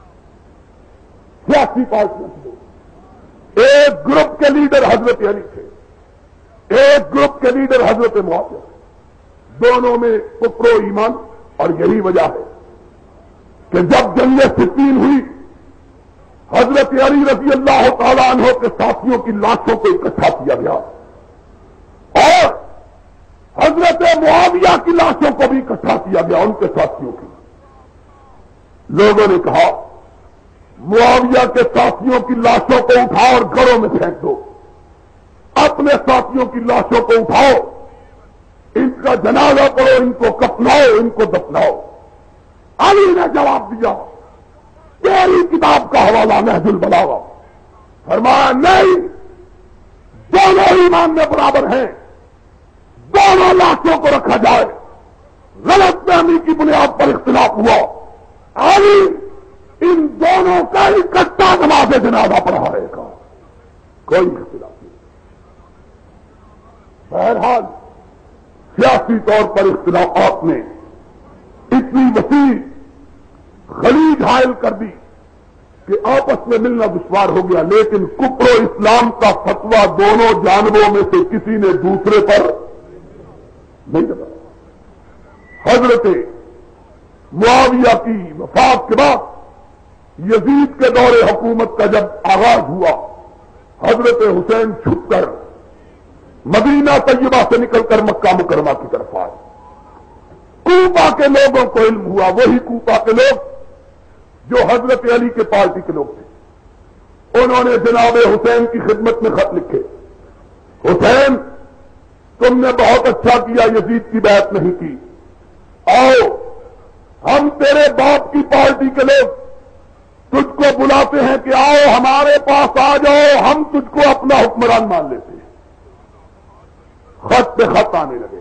سیاسی پارٹیاں سے ایک گروپ کے لیڈر حضرت علی تھے، ایک گروپ کے لیڈر حضرت معاویہ تھے، دونوں میں کفر و ایمان، اور یہی وجہ ہے کہ جب جنگ صفین ہوئی حضرت علی رضی اللہ تعالیٰ عنہ کے ساتھیوں کی لاشوں کو اکٹھا کیا گیا اور حضرت معاویہ کی لاشوں کو بھی اکٹھا کیا گیا، ان کے ساتھیوں کی۔ لوگوں نے کہا معاویہ کے ساتھیوں کی لاشوں کو اٹھاؤ اور گھروں میں پھینک دو، اپنے ساتھیوں کی لاشوں کو اٹھاؤ، ان کا جنازہ کرو، ان کو کفناؤ، ان کو دفناؤ۔ علی نے جواب دیا، تیری کتاب کا حوالہ نہج البلاغہ، فرمایا نہیں، دونوں ایمان میں برابر ہیں، دونوں لاشوں کو رکھا جائے۔ غلط فہمی کی بنیاد پر اختلاف ہوا، علی ان دونوں کا اکٹھا نماز جنازہ پڑھائے گا، کوئی اختلاف نہیں۔ بہرحال سیاسی طور پر اختلافات نے اتنی وسیع خلیج حائل کر دی کہ آپس میں ملنا دشوار ہو گیا، لیکن کفر و اسلام کا فتویٰ دونوں جانبوں میں سے کسی نے دوسرے پر نہیں لگایا۔ حضرت معاویہ کی وفات کے بعد یزید کے دور حکومت کا جب آغاز ہوا، حضرت حسین چھپ کر مدینہ طیبہ سے نکل کر مکہ مکرمہ کی طرف آئے۔ کوفہ کے لوگوں کو علم ہوا، وہی کوفہ کے لوگ جو حضرت علی کے پارٹی کے لوگ تھے، انہوں نے جناب حسین کی خدمت میں خط لکھے، حسین تم نے بہت اچھا کیا، یزید کی بیعت نہیں کی، آؤ ہم تیرے باپ کی پارٹی کے لوگ تجھ کو بلاتے ہیں کہ آؤ ہمارے پاس آ جاؤ، ہم تجھ کو اپنا حکمران مان لیتے ہیں۔ خط پہ خط آنے لگے،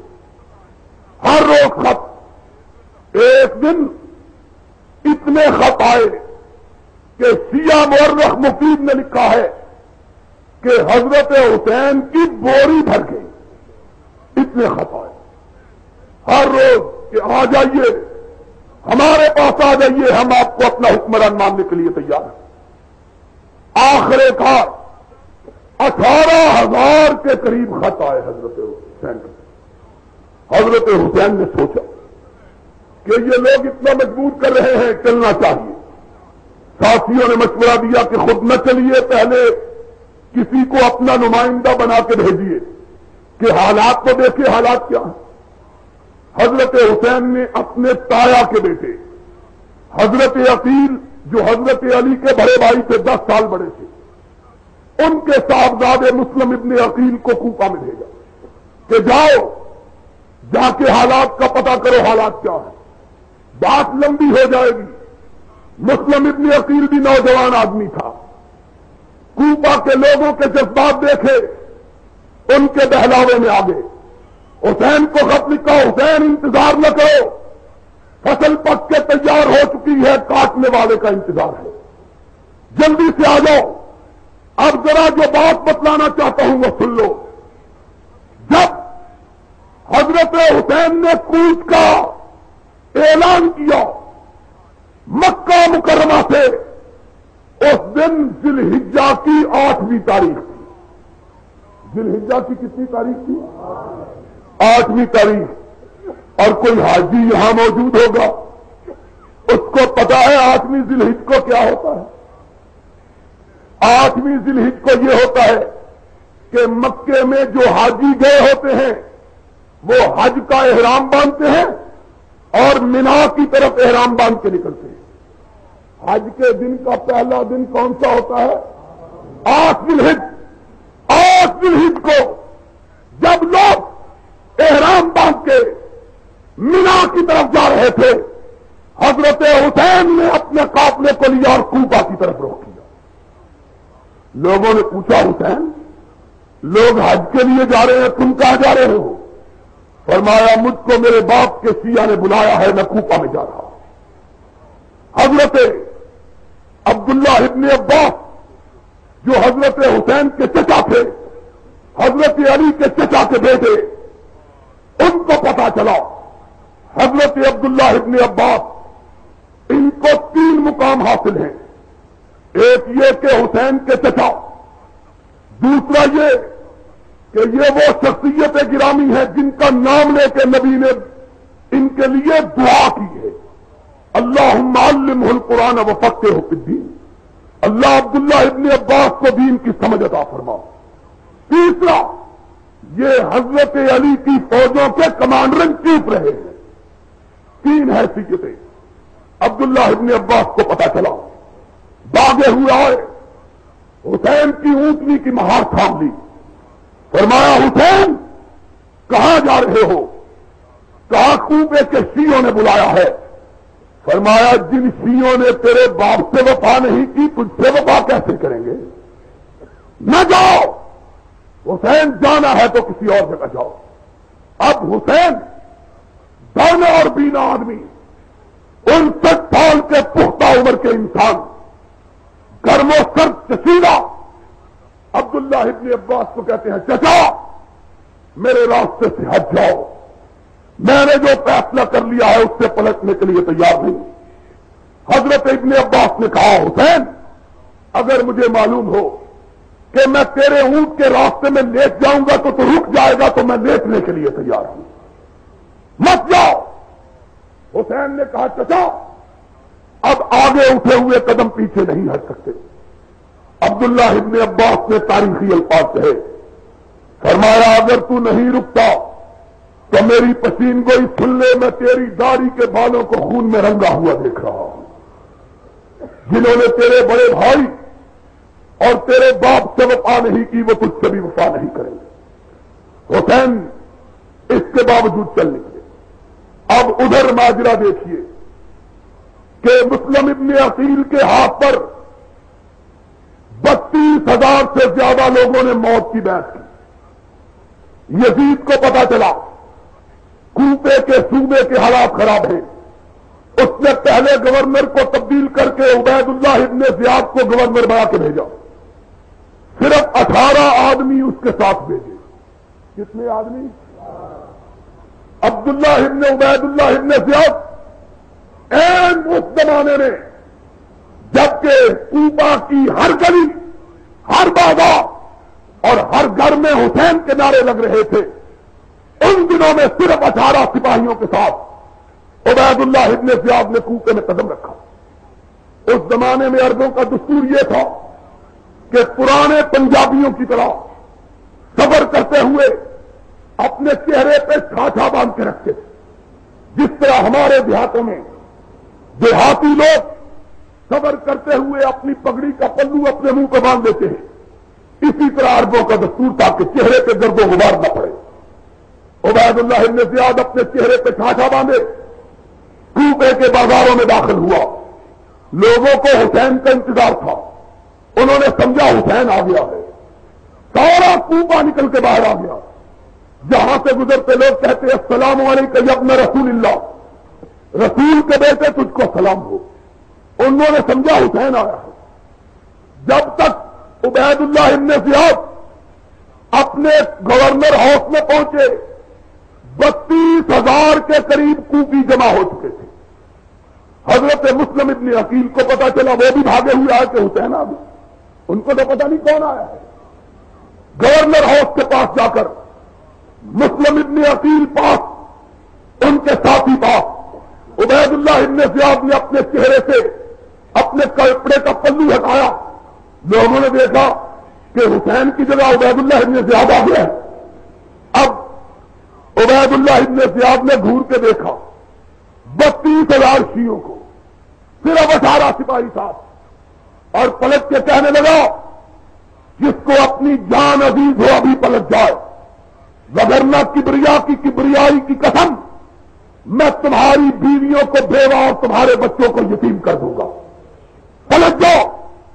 ہر روز خط۔ ایک دن اتنے خط آئے کہ سیاہ مورخ مفید نے لکھا ہے کہ حضرت حسین کی بوری بھر گئی، اتنے خط آئے ہر روز کہ آ جائیے ہمارے پاس، آ جائیے ہم آپ کو اپنا حکمران ماننے کے لیے تیار ہیں۔ آخر کار اٹھارہ ہزار کے قریب خط آئے حضرت حسین کے۔ حضرت حسین نے سوچا کہ یہ لوگ اتنا مجبور کر رہے ہیں، چلنا چاہیے۔ ساتھیوں نے مشورہ دیا کہ خود نہ چلیے، پہلے کسی کو اپنا نمائندہ بنا کے بھیجیے کہ حالات کو دیکھیں، حالات کیا ہیں۔ حضرت حسین نے اپنے تایا کے بیٹے حضرت عقیل، جو حضرت علی کے بڑے بھائی سے دس سال بڑے تھے، ان کے صاحبزادے مسلم ابن عقیل کو کوفہ میں بھیجا کہ جاؤ جا کے حالات کا پتہ کرو، حالات کیا ہے، بات لمبی ہو جائے گی۔ مسلم ابن عقیل بھی نوجوان آدمی تھا، کوفہ کے لوگوں کے جذبات دیکھے، ان کے بہلاوے میں آ گئے۔ حسین کو خط لکھا، حسین انتظار نہ کرو، فصل پک کے تیار ہو چکی ہے، کاٹنے والے کا انتظار ہے، جلدی سے آ جاؤ۔ اب ذرا جو بات بتلانا چاہتا ہوں وہ سن لو۔ جب حضرت حسین نے کوچ کا اعلان کیا مکہ مکرمہ سے، اس دن ذی الحجہ کی آٹھویں تاریخ تھی۔ ذی الحجہ کی کتنی تاریخ تھی؟ آٹھویں تاریخ۔ اور کوئی حاجی یہاں موجود ہوگا، اس کو پتا ہے آٹھویں ذی الحجہ کو کیا ہوتا ہے؟ آٹھویں ذی الحجہ کو یہ ہوتا ہے کہ مکے میں جو حاجی گئے ہوتے ہیں وہ حج کا احرام باندھتے ہیں اور مینا کی طرف احرام باندھ کے نکلتے ہیں۔ حج کے دن کا پہلا دن کون سا ہوتا ہے؟ آٹھ ذی الحجہ۔ آٹھ ذی الحجہ کو جب لوگ احرام باندھ کے مینا کی طرف جا رہے تھے، حضرت حسین نے اپنے قافلے کو لیا اور کوفہ کی طرف رخ کیا۔ لوگوں نے پوچھا حسین لوگ حج کے لیے جا رہے ہیں تم کہاں جا رہے ہو؟ فرمایا مجھ کو میرے باپ کے شیعہ نے بلایا ہے میں کوفہ میں جا رہا ہوں۔ حضرت عبداللہ ابن عباس جو حضرت حسین کے چچا تھے، حضرت علی کے چچا کے بیٹے، ان کو پتا چلا حضرت عبداللہ ابن عباس ان کو تین مقام حاصل ہیں۔ ایک یہ کہ حسین کے چچا، دوسرا یہ کہ یہ وہ شخصیت گرامی ہے جن کا نام لے کے نبی نے ان کے لیے دعا کی ہے، اللہم علمہ القرآن وفقہہ فی الدین، اللہ عبداللہ ابن عباس کو دین کی سمجھ عطا فرما۔ تیسرا یہ حضرت علی کی فوجوں کے کمانڈر ان چیف رہے ہیں۔ تین حیثیتیں عبداللہ ابن عباس کو پتا چلا، باغے ہوئے آئے، حسین کی اونٹنی کی مہار تھام لی، فرمایا حسین کہاں جا رہے ہو؟ کہا کوفے کے شیعوں نے بلایا ہے۔ فرمایا جن شیعوں نے تیرے باپ سے وفا نہیں کی تجھ سے وفا کیسے کریں گے؟ نہ جاؤ، حسین جانا ہے تو کسی اور جگہ جاؤ۔ اب حسین دانا اور بینا آدمی، انسٹھ سال کے پختہ عمر کے انسان، گرم و سرد چشیدہ، عبداللہ ابن عباس کو کہتے ہیں چچا میرے راستے سے ہٹ جاؤ، میں نے جو فیصلہ کر لیا ہے اس سے پلٹنے کے لیے تیار نہیں۔ حضرت ابن عباس نے کہا حسین اگر مجھے معلوم ہو کہ میں تیرے اونٹ کے راستے میں لیٹ جاؤں گا تو تو رک جائے گا تو میں لیٹنے کے لیے تیار ہوں، مت جاؤ۔ حسین نے کہا چچا اب آگے اٹھے ہوئے قدم پیچھے نہیں ہٹ سکتے۔ عبداللہ ابن عباس نے تاریخی الفاظ کہے، فرمایا اگر تو نہیں رکتا تو میری پسین گوئی سن لے، میں تیری داڑھی کے بالوں کو خون میں رنگا ہوا دیکھ رہا ہوں۔ جنہوں نے تیرے بڑے بھائی اور تیرے باپ سے وفا نہیں کی وہ تجھ سے بھی وفا نہیں کریں گے۔ حسین اس کے باوجود چل نکلے۔ اب ادھر ماجرا دیکھیے کہ مسلم ابن عقیل کے ہاتھ پر بتیس ہزار سے زیادہ لوگوں نے موت کی بیعت کی۔ یزید کو پتا چلا کوفے کے صوبے کے حالات خراب ہیں، اس نے پہلے گورنر کو تبدیل کر کے عبید اللہ ابن زیاد کو گورنر بنا کے بھیجا، صرف اٹھارہ آدمی اس کے ساتھ بھیجے۔ کتنے آدمی؟ عبداللہ ابن عبید اللہ ابن زیاد این اس زمانے میں جبکہ کوفہ کی ہر گلی، ہر بازار اور ہر گھر میں حسین کے نعرے لگ رہے تھے، ان دنوں میں صرف اٹھارہ سپاہیوں کے ساتھ عبید اللہ ابن زیاد نے کوفے میں قدم رکھا۔ اس زمانے میں عربوں کا دستور یہ تھا کہ پرانے پنجابیوں کی طرح سفر کرتے ہوئے اپنے چہرے پہ چھاچھا باندھ کے رکھتے تھے، جس طرح ہمارے دیہاتوں میں دیہاتی لوگ سفر کرتے ہوئے اپنی پگڑی کا پلو اپنے منہ پہ باندھ دیتے ہیں، اسی طرح عربوں کا دستور تھا کہ چہرے پہ گرد و غبار نہ پڑے۔ عبید اللہ ابن زیاد اپنے چہرے پہ چھاچھا باندھے کوفے کے بازاروں میں داخل ہوا۔ لوگوں کو حسین کا انتظار تھا، انہوں نے سمجھا حسین آ گیا ہے، سارا کوفہ نکل کے باہر آ گیا۔ جہاں سے گزرتے لوگ کہتے السلام علیکم یا ابن رسول اللہ، رسول کے بیٹے تجھ کو سلام ہو۔ انہوں نے سمجھا حسین آیا ہے۔ جب تک عبید اللہ ابن زیاد اپنے گورنر ہاؤس میں پہنچے بتیس ہزار کے قریب کوفی جمع ہو چکے تھے۔ حضرت مسلم ابن عقیل کو پتا چلا، وہ بھی بھاگے ہوئے آئے کہ حسین آ گئے، ان کو تو پتا نہیں کون آیا ہے۔ گورنر ہاؤس کے پاس جا کر مسلم ابن عقیل پاس، ان کے ساتھی پاس، عبید اللہ ابن زیاد نے اپنے چہرے سے اپنے کپڑے کا پلو ہٹایا۔ لوگوں نے دیکھا کہ حسین کی جگہ عبید اللہ ابن زیاد آ گیا ہے۔ اب عبید اللہ ابن زیاد نے گھور کے دیکھا بتیس ہزار شیعوں کو، صرف اٹھارہ سپاہی صاحب، اور پلٹ کے کہنے لگا جس کو اپنی جان عزیز ہو ابھی پلٹ جائے، وگرنہ کبریا کی کبریائی کی قسم میں تمہاری بیویوں کو بیوہ اور تمہارے بچوں کو یتیم کر دوں گا، پلٹ جاؤ۔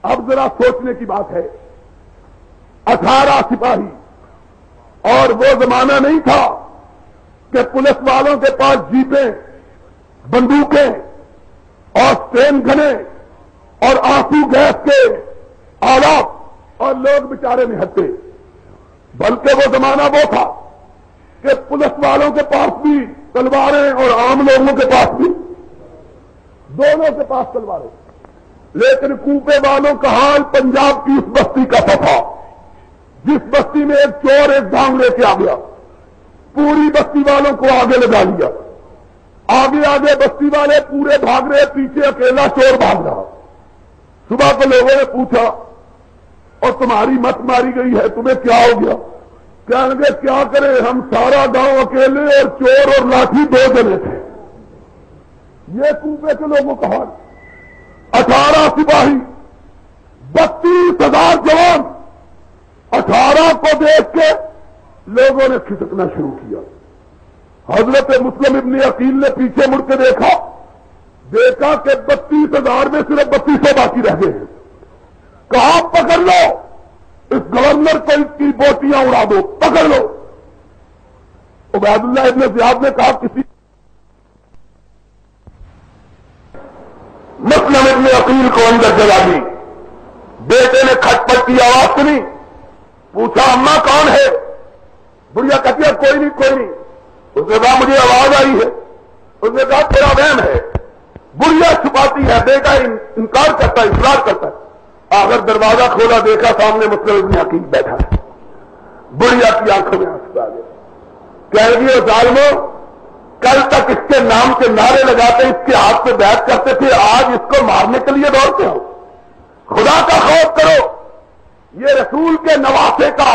اب ذرا سوچنے کی بات ہے، اٹھارہ سپاہی، اور وہ زمانہ نہیں تھا کہ پولیس والوں کے پاس جیپیں، بندوقیں اور سٹین گنے اور آنسو گیس کے آلات اور لوگ بیچارے نہتے، بلکہ وہ زمانہ وہ تھا کہ پولیس والوں کے پاس بھی تلواریں اور عام لوگوں کے پاس بھی، دونوں کے پاس تلواریں، لیکن کوپے والوں کا حال پنجاب کی اس بستی کا سا تھا جس بستی میں ایک چور ایک ڈھانگ لے کے آ گیا، پوری بستی والوں کو آگے لگا لیا، آگے آگے بستی والے پورے بھاگ رہے، پیچھے اکیلا چور بھاگ رہا۔ صبح کو لوگوں نے پوچھا اور تمہاری مت ماری گئی ہے، تمہیں کیا ہو گیا؟ کہنے لگے کیا کریں، ہم سارا گاؤں اکیلے اور چور اور لاٹھی دو جنے تھے۔ یہ کوپے کے لوگوں کا حال، اٹھارہ سپاہی، بتیس ہزار جوان، اٹھارہ کو دیکھ کے لوگوں نے کھسکنا شروع کیا۔ حضرت مسلم ابن عقیل نے پیچھے مڑ کے دیکھا دیکھا کہ بتیس ہزار میں صرف بتیس سو باقی رہ گئے ہیں۔ کہا پکڑ لو اس گورنر کو، اس کی بوٹیاں اڑا دو، پکڑ لو۔ عبید اللہ ابن زیاد نے کہا کسی مسلم ابن عقیل کو اندر جگہ دی، بیٹے نے کھٹ پٹ کی آواز سنی، پوچھا اماں کون ہے؟ بڑھیا کہتی ہے کوئی نہیں کوئی نہیں۔ اس نے کہا مجھے آواز آئی ہے۔ اس نے کہا تیرا وہم ہے۔ بڑھیا چھپاتی ہے، بیٹا انکار کرتا ہے، اصرار کرتا ہے۔ آخر دروازہ کھولا، دیکھا سامنے مسلم ابن عقیل بیٹھا ہے۔ بڑھیا کی آنکھوں میں آنسو آ گئے، کہہ گی ظالمو کل تک اس کے نام کے نعرے لگاتے، اس کے ہاتھ پہ بیعت کرتے تھے، آج اس کو مارنے کے لیے دوڑتے ہو۔ خدا کا خوف کرو، یہ رسول کے نواسے کا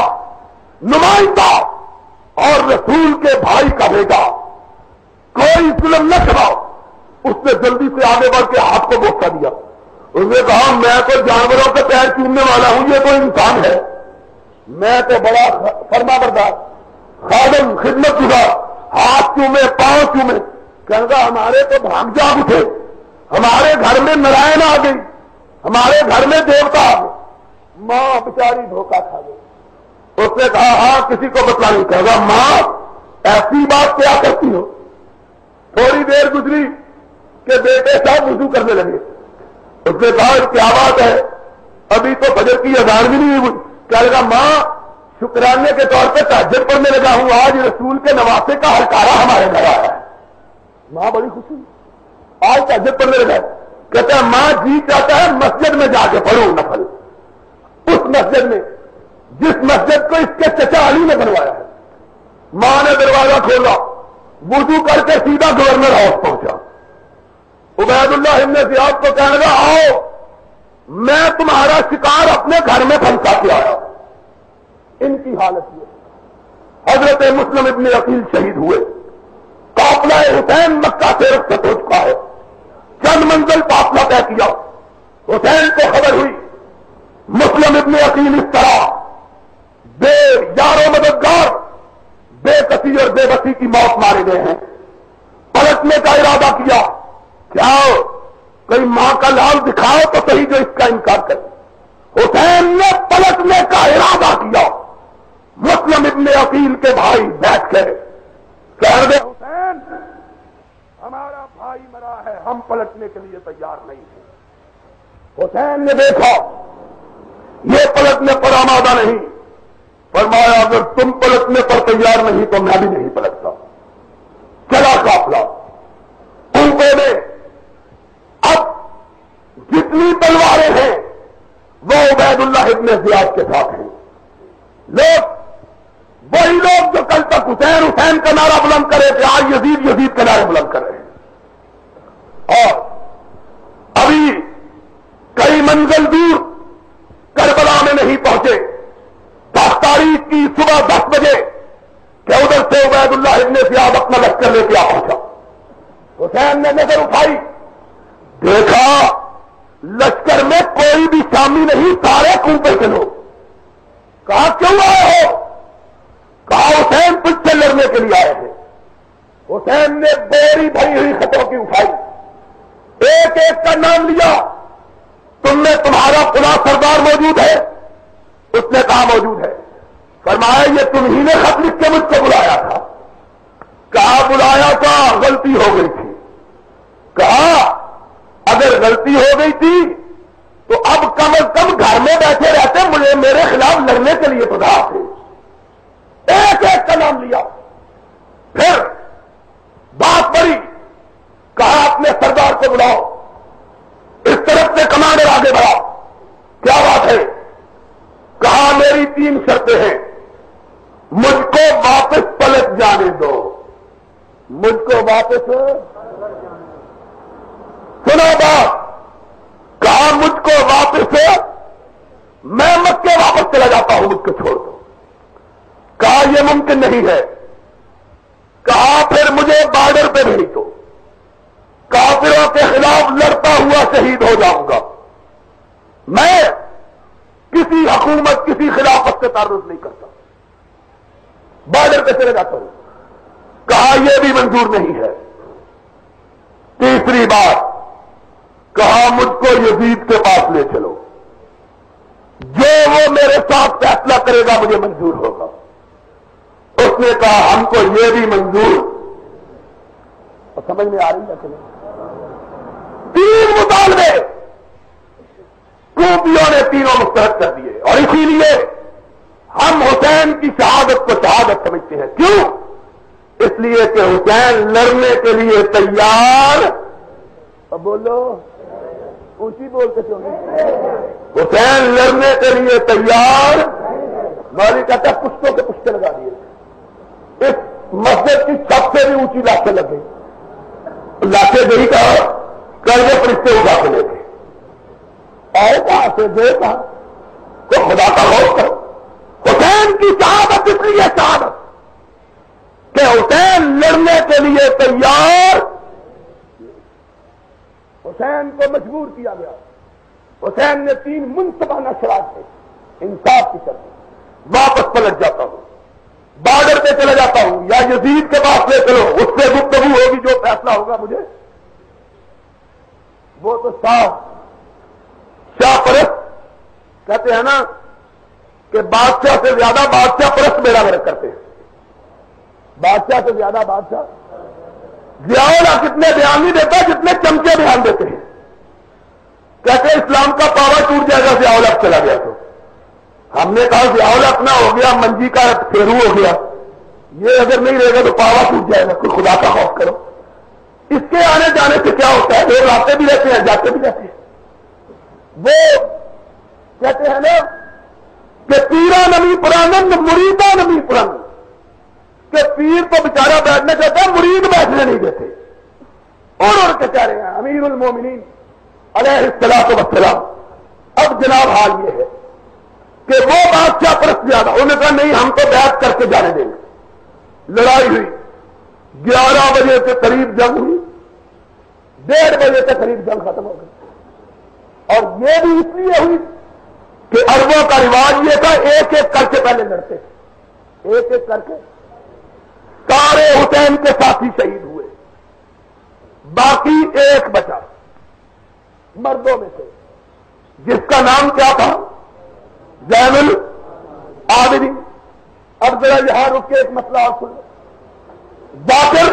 نمائندہ اور رسول کے بھائی کا بیٹا، کوئی ظلم نہ کراؤ۔ اس نے جلدی سے آگے بڑھ کے ہاتھ کو بوسہ دیا۔ اس نے کہا میں تو جانوروں کے پیر چومنے والا ہوں، یہ تو انسان ہے، میں تو بڑا فرما بردار خادم خدمت گزار، ہاتھ چومے پاؤں چومے۔ کہنے لگا ہمارے تو بھاگ جاگ اٹھے، ہمارے گھر میں نارائن آ گئی، ہمارے گھر میں دیوتا آ گئے، ماں بیچاری دھوکہ کھا گئی۔ اس نے کہا ہاں کسی کو بتلا نہیں۔ کہا ماں ایسی بات کیا کرتی ہو؟ تھوڑی دیر گزری کہ بیٹے صاحب وضو کرنے لگے۔ اس نے کہا کیا بات ہے؟ ابھی تو فجر کی اذان بھی نہیں ہوئی۔ کہنے لگا ماں شکرانے کے طور پہ تہجد پڑھنے لگا ہوں، آج رسول کے نواسے کا ہلکارا ہمارے گھر آیا ہے۔ ماں بڑی خوشی، آج تہجد پڑھنے لگا۔ کہتا ہے ماں جی چاہتا ہے مسجد میں جا کے پڑھوں نفل، اس مسجد میں جس مسجد کو اس کے چچا علی نے بنوایا ہے۔ ماں نے دروازہ کھولا، وضو کر کے سیدھا گورنر ہاؤس پہنچا۔ عبید اللہ ابن زیاد کو کہنے لگا آؤ میں تمہارا شکار اپنے گھر میں پھنسا کے آیا۔ ان کی حالت یہ، حضرت مسلم ابن عقیل شہید ہوئے، قافلہ حسین مکہ سے رخصت ہو چکا ہے، چند منزل فاصلہ طے کیا، حسین کو خبر ہوئی مسلم ابن عقیل اس طرح بے یار و مددگار، بے کسی اور بے بسی کی موت مارے گئے ہیں۔ پلٹنے کا ارادہ کیا، کیا کوئی ماں کا لال دکھاؤ تو صحیح جو اس کا انکار کرے۔ حسین نے پلٹنے کا ارادہ کیا، مسلم ابن عقیل کے بھائی بیٹھ گئے، کہہ رہے حسین ہمارا بھائی مرا ہے، ہم پلٹنے کے لیے تیار نہیں ہیں۔ حسین نے دیکھا یہ پلٹنے پر آمادہ نہیں، فرمایا اگر تم پلٹنے پر تیار نہیں تو میں بھی نہیں پلٹتا۔ چلا قافلہ، ان کو نے اب جتنی تلواریں ہیں وہ عبید اللہ ابن زیاد کے ساتھ ہیں۔ لوگ وہی لوگ جو کل تک حسین حسین کا نعرہ بلند کرے تھے، آج یزید یزید کا نعرہ بلند کر رہے ہیں۔ اور ابھی کئی منزل دور کربلا میں نہیں پہنچے، دس تاریخ کی صبح دس بجے کہ ادھر سے عبید اللہ ابن زیاد اپنا لشکر لے کے آ پہنچا۔ حسین نے نظر اٹھائی، دیکھا لشکر میں کوئی بھی شامی نہیں، سارے کوپے کے لوگ۔ کہا کیوں آئے ہو؟ کہا حسین تجھ سے لڑنے کے لیے آئے ہیں۔ حسین نے بوری بھری ہوئی خطوں کی اٹھائی، ایک ایک کا نام لیا، تم میں تمہارا فلاں سردار موجود ہے؟ اس نے کہا موجود ہے. فرمایا یہ تم ہی نے خط لکھ کے مجھ کو بلایا تھا؟ کہا بلایا تھا، غلطی ہو گئی تھی. کہا اگر غلطی ہو گئی تھی تو اب کم از کم گھر میں بیٹھے رہتے، مجھے میرے خلاف لڑنے کے لیے خدا تھے. ایک ایک کا نام لیا. پھر بات بڑی، کہا اپنے سردار کو بلاؤ. اس طرف سے کمانڈر آگے بڑھا. کیا بات ہے؟ کہا میری تین شرطیں ہیں. مجھ کو واپس پلٹ جانے دو. مجھ کو واپس سنو بات. کہا مجھ کو واپس، میں مکے واپس چلا جاتا ہوں، مجھ کو چھوڑ دو. کہا یہ ممکن نہیں ہے. کہا پھر مجھے بارڈر پہ بھیج دو، کافروں کے خلاف لڑتا ہوا شہید ہو جاؤں گا. میں کسی حکومت، کسی خلافت سے تعرض نہیں کرتا، بارڈر پہ چلے جاتا ہوں. کہا یہ بھی منظور نہیں ہے. تیسری بات، کہا مجھ کو یزید کے پاس لے چلو، جو وہ میرے ساتھ فیصلہ کرے گا مجھے منظور ہوگا. اس نے کہا ہم کو یہ بھی منظور. اور سمجھ میں آ رہی ہے کہ نہیں؟ تین مطالبے کوفیوں نے تینوں مسترد کر دیے. اور اسی لیے ہم حسین کی شہادت کو شہادت سمجھتے ہیں. کیوں؟ اس لیے کہ حسین لڑنے کے لیے تیار. اب بولو اونچی بول کے کیوں نہیں؟ حسین لڑنے کے لیے تیار. مولوی کہتا ہے پشتوں کے پشتے لگا دیے. اس مسجد کی سب سے بھی اونچی لاٹیں لگ گئی. لاٹیں گئی کہا کروے فرشتے اٹھا کے لے گئے. آئے کہاں سے دے کہاں تو خدا کا خوف کرو. حسین کی شہادت اس لیے شہادت کہ حسین لڑنے کے لیے تیار. حسین کو مجبور کیا گیا. حسین نے تین منصفانہ شرائط تھے. انصاف کی طرف واپس پلٹ جاتا ہوں، بارڈر پہ چلا جاتا ہوں، یا یزید کے پاس لے چلو، اس سے گفتگو ہوگی، جو فیصلہ ہوگا مجھے. وہ تو صاف شاہ پرست کہتے ہیں نا کہ بادشاہ سے زیادہ بادشاہ پرست میرا گرک کرتے ہیں. بادشاہ سے زیادہ بادشاہ. ضیاء کتنے بیان نہیں دیتا جتنے چمچے بیان دیتے ہیں. کہتے ہیں اسلام کا پاور ٹوٹ جائے گا ضیاء چلا گیا تو. ہم نے کہا ضیاء اپنا ہو گیا، منجی کا پھیرو ہو گیا، یہ اگر نہیں رہے گا تو پاور ٹوٹ جائے گا. کوئی خدا کا خوف کرو. اس کے آنے جانے سے کیا ہوتا ہے؟ لوگ آتے بھی رہتے ہیں، جاتے بھی رہتے ہیں. وہ کہتے ہیں نا کہ پیرا نمی پرانند مریدا نمی پرانند، کہ پیر تو بیچارہ بیٹھنا چاہتا ہے، مرید بیٹھنے نہیں دیتے. اور اور کے کہہ رہے ہیں امیر المومنین علیہ الصلوۃ والسلام. اب جناب حال یہ ہے کہ وہ بادشاہ پرست زیادہ، انہوں نے کہا نہیں ہم تو بیعت کر کے جانے دیں گے. لڑائی ہوئی، گیارہ بجے کے قریب جنگ ہوئی، ڈیڑھ بجے کے قریب جنگ ختم ہو گئی. اور یہ بھی اس لیے ہوئی کہ عربوں کا رواج یہ تھا ایک ایک کر کے پہلے لڑتے تھے. ایک ایک کر کے سارے حسین کے ساتھی شہید ہوئے، باقی ایک بچا مردوں میں سے، جس کا نام کیا تھا؟ زین العابدین. اب ذرا یہاں رک کے ایک مسئلہ آپ سن لو. ذاکر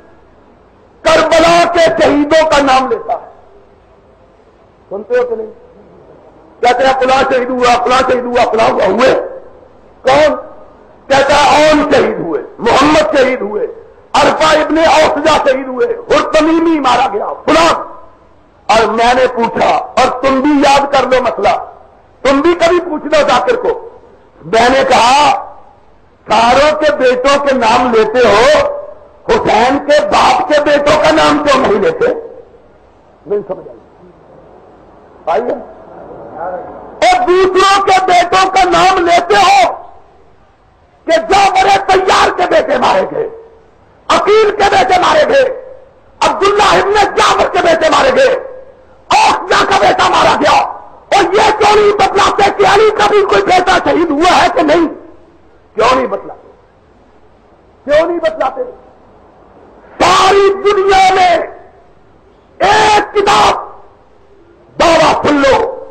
کربلا کے شہیدوں کا نام لیتا ہے، سنتے ہو کہ نہیں؟ کہتے ہیں فلاں شہید ہوا، فلاں شہید ہوا، فلاں ہوا. ہوئے کون؟ کہتا ہے اون شہید ہوئے، محمد شہید ہوئے، عرفہ ابن اوسجہ شہید ہوئے، ہرتمیمی مارا گیا، فلاں. اور میں نے پوچھا، اور تم بھی یاد کر لو مسئلہ، تم بھی کبھی پوچھ لو ذاکر کو. میں نے کہا ساروں کے بیٹوں کے نام لیتے ہو، حسین کے باپ کے بیٹوں کا نام کیوں نہیں لیتے؟ نہیں سمجھ آئی. اور دوسروں کے بیٹوں کا نام لیتے ہو کہ جعفر طیار کے بیٹے مارے گئے، عقیل کے بیٹے مارے گئے، عبداللہ ابن جعفر کے بیٹے مارے گئے، اوسجہ کا بیٹا مارا گیا. اور یہ کیوں نہیں بتلاتے کہ علی کا بھی کوئی بیٹا شہید ہوا ہے کہ نہیں؟ کیوں نہیں بتلاتے؟ کیوں نہیں بتلاتے؟ ساری دنیا میں ایک کتاب دعویٰ سن لو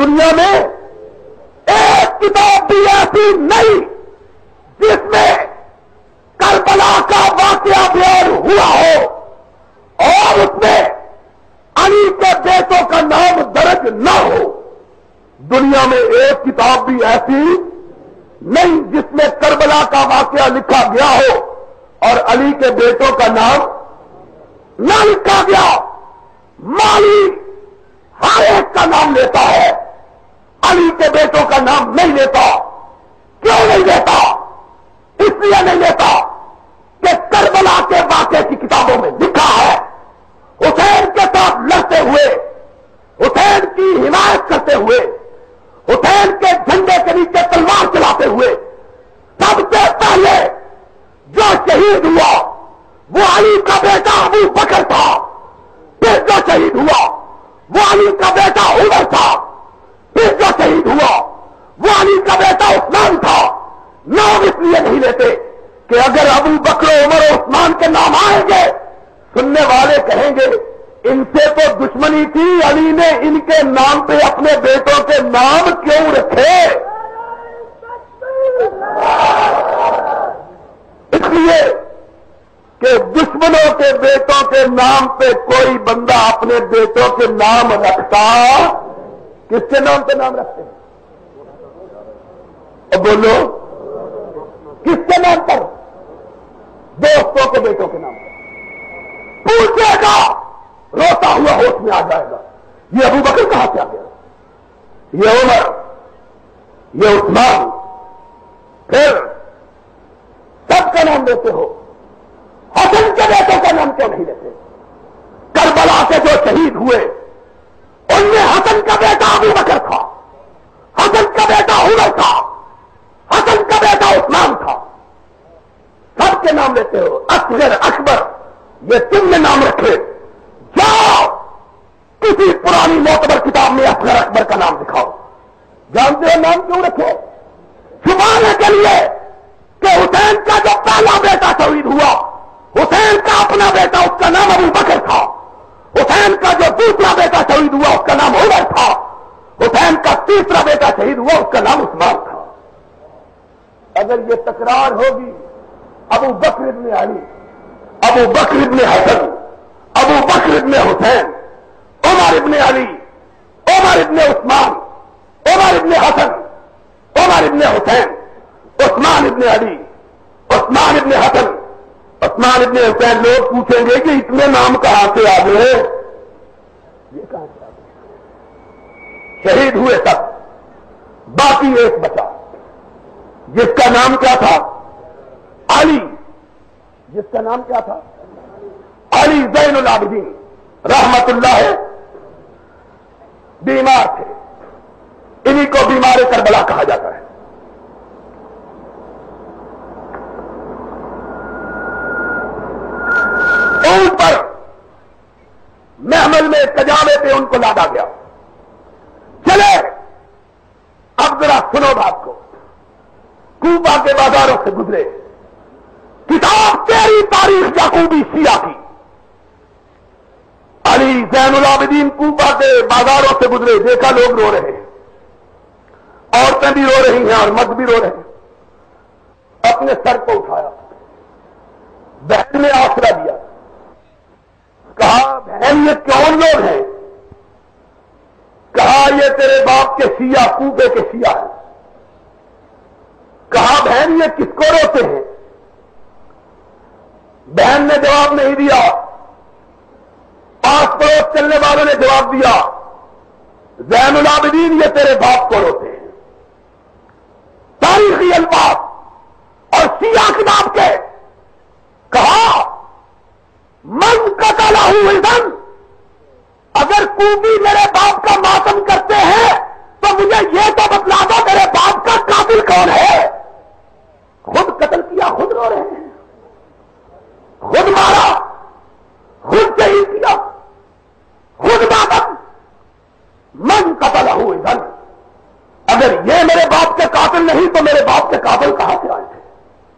دنیا میں ایک کتاب بھی ایسی نہیں جس میں کربلا کا واقعہ بیان ہوا ہو اور اس میں علی کے بیٹوں کا نام درج نہ ہو. دنیا میں ایک کتاب بھی ایسی نہیں جس میں کربلا کا واقعہ لکھا گیا ہو اور علی کے بیٹوں کا نام نہ لکھا گیا. مالی ہر ایک کا نام لیتا ہے, علی کے بیٹوں کا نام نہیں لیتا. کیوں نہیں لیتا؟ اس لیے نہیں لیتا کہ کربلا کے واقعے کی کتابوں میں لکھا ہے حسین کے ساتھ لڑتے ہوئے, حسین کی حمایت کرتے ہوئے, حسین کے جھنڈے کے نیچے تلوار چلاتے ہوئے سب سے پہلے جو شہید ہوا وہ علی کا بیٹا ابو بکر تھا. پھر جو شہید ہوا وہ علی کا بیٹا عمر تھا. پھر جو شہید ہوا وہ علی کا بیٹا عثمان تھا. نام اس لیے نہیں لیتے کہ اگر ابو بکر عمر و عثمان کے نام آئیں گے سننے والے کہیں گے ان سے تو دشمنی تھی, علی نے ان کے نام پہ اپنے بیٹوں کے نام کیوں رکھے؟ اس لیے کہ دشمنوں کے بیٹوں کے نام پہ کوئی بندہ اپنے بیٹوں کے نام رکھتا. کس کے نام پہ نام رکھتے ہیں؟ اب بولو کس کے نام پر؟ دوستوں کے بیٹوں کے نام پر. پوچھے گا روتا ہوا ہوش میں آ جائے گا یہ ابو بکر کہاں سے آ گیا, یہ عمر, یہ عثمان. پھر سب کا نام لیتے ہو, حسن کے بیٹوں کا نام کیوں نہیں لیتے؟ کربلا سے جو شہید ہوئے ان میں حسن کا بیٹا ابو بکر تھا, حسن کا بیٹا عمر تھا, حسن کا بیٹا عثمان تھا. سب کے نام لیتے ہو. اصغر اکبر یہ تم نے نام رکھے. جاؤ کسی پرانی معتبر کتاب میں اصغر اکبر کا نام دکھاؤ. جانتے ہو نام کیوں رکھے؟ چھپانے کے لیے کہ حسین کا جو پہلا بیٹا شہید ہوا حسین کا اپنا بیٹا اس کا نام ابو بکر تھا, حسین کا جو دوسرا بیٹا شہید ہوا اس کا نام عمر تھا, حسین کا تیسرا بیٹا شہید ہوا اس کا نام عثمان تھا. اگر یہ تکرار ہوگی ابو بکر ابن علی, ابو بکر ابن حسن, ابو بکر ابن حسین, عمر ابن علی, عمر ابن عثمان, عمر ابن حسن, عمر ابن حسین, عثمان ابن علی, عثمان ابن حسن, عثمان ابن حسین. لوگ پوچھیں گے کہ اتنے نام کہاں سے آ گئے؟ یہ کہاں سے آ گئے؟ شہید ہوئے سب, باقی ایک بچا جس کا نام کیا تھا؟ علی. جس کا نام کیا تھا؟ علی زین العابدین رحمت اللہ. بیمار تھے, انہی کو بیمار کربلا کہا جاتا ہے. ان پر محمل میں کجاوے پہ ان کو لادا گیا. چلے اب ذرا سنو بات کو. کوفہ کے بازاروں سے گزرے, کتاب تیری تاریخ یعقوبی شیعہ کی. علی زین العابدین کوفہ کے بازاروں سے گزرے, دیکھا لوگ رو رہے ہیں, عورتیں بھی رو رہی ہیں اور مرد بھی رو رہے ہیں. اپنے سر کو اٹھایا, بہن نے آسرا دیا, کہا بہن یہ کون لوگ ہیں؟ کہا یہ تیرے باپ کے شیعہ, کوفے کے شیعہ ہیں. کہا بہن یہ کس کو روتے ہیں؟ بہن نے جواب نہیں دیا. پاس پڑوس چلنے والوں نے جواب دیا زین العابدین یہ تیرے باپ کو روتے ہیں. تاریخی الفاظ اور شیعہ کتاب کے. کہا من قتلہ اذن, اگر کوفی میرے باپ کا ماتم کرتے ہیں تو مجھے یہ تو بتلا دو میرے باپ کا قاتل کون ہے؟ خود قتل کیا, خود رو رہے ہیں, خود مارا, خود شہید کیا, خود ماتم. من قتلہ اذن, اگر یہ میرے باپ کے قاتل نہیں تو میرے باپ کے قاتل کہاں سے آئے تھے؟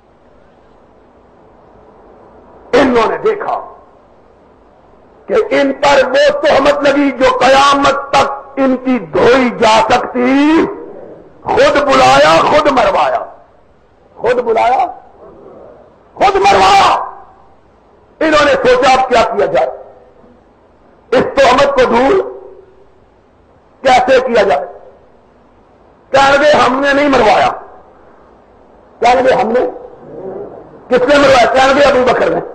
انہوں نے دیکھا کہ ان پر وہ تہمت لگی جو قیامت تک ان کی دھوئی جا سکتی. خود بلایا خود مروایا، خود بلایا خود مروایا. انہوں نے سوچا اب کیا کیا جائے، اس تہمت کو دور کیسے کیا جائے. کہنے لگے ہم نے نہیں مروایا. کہنے لگے ہم نے، کس نے مروایا؟ کہنے لگے ابو بکر نے.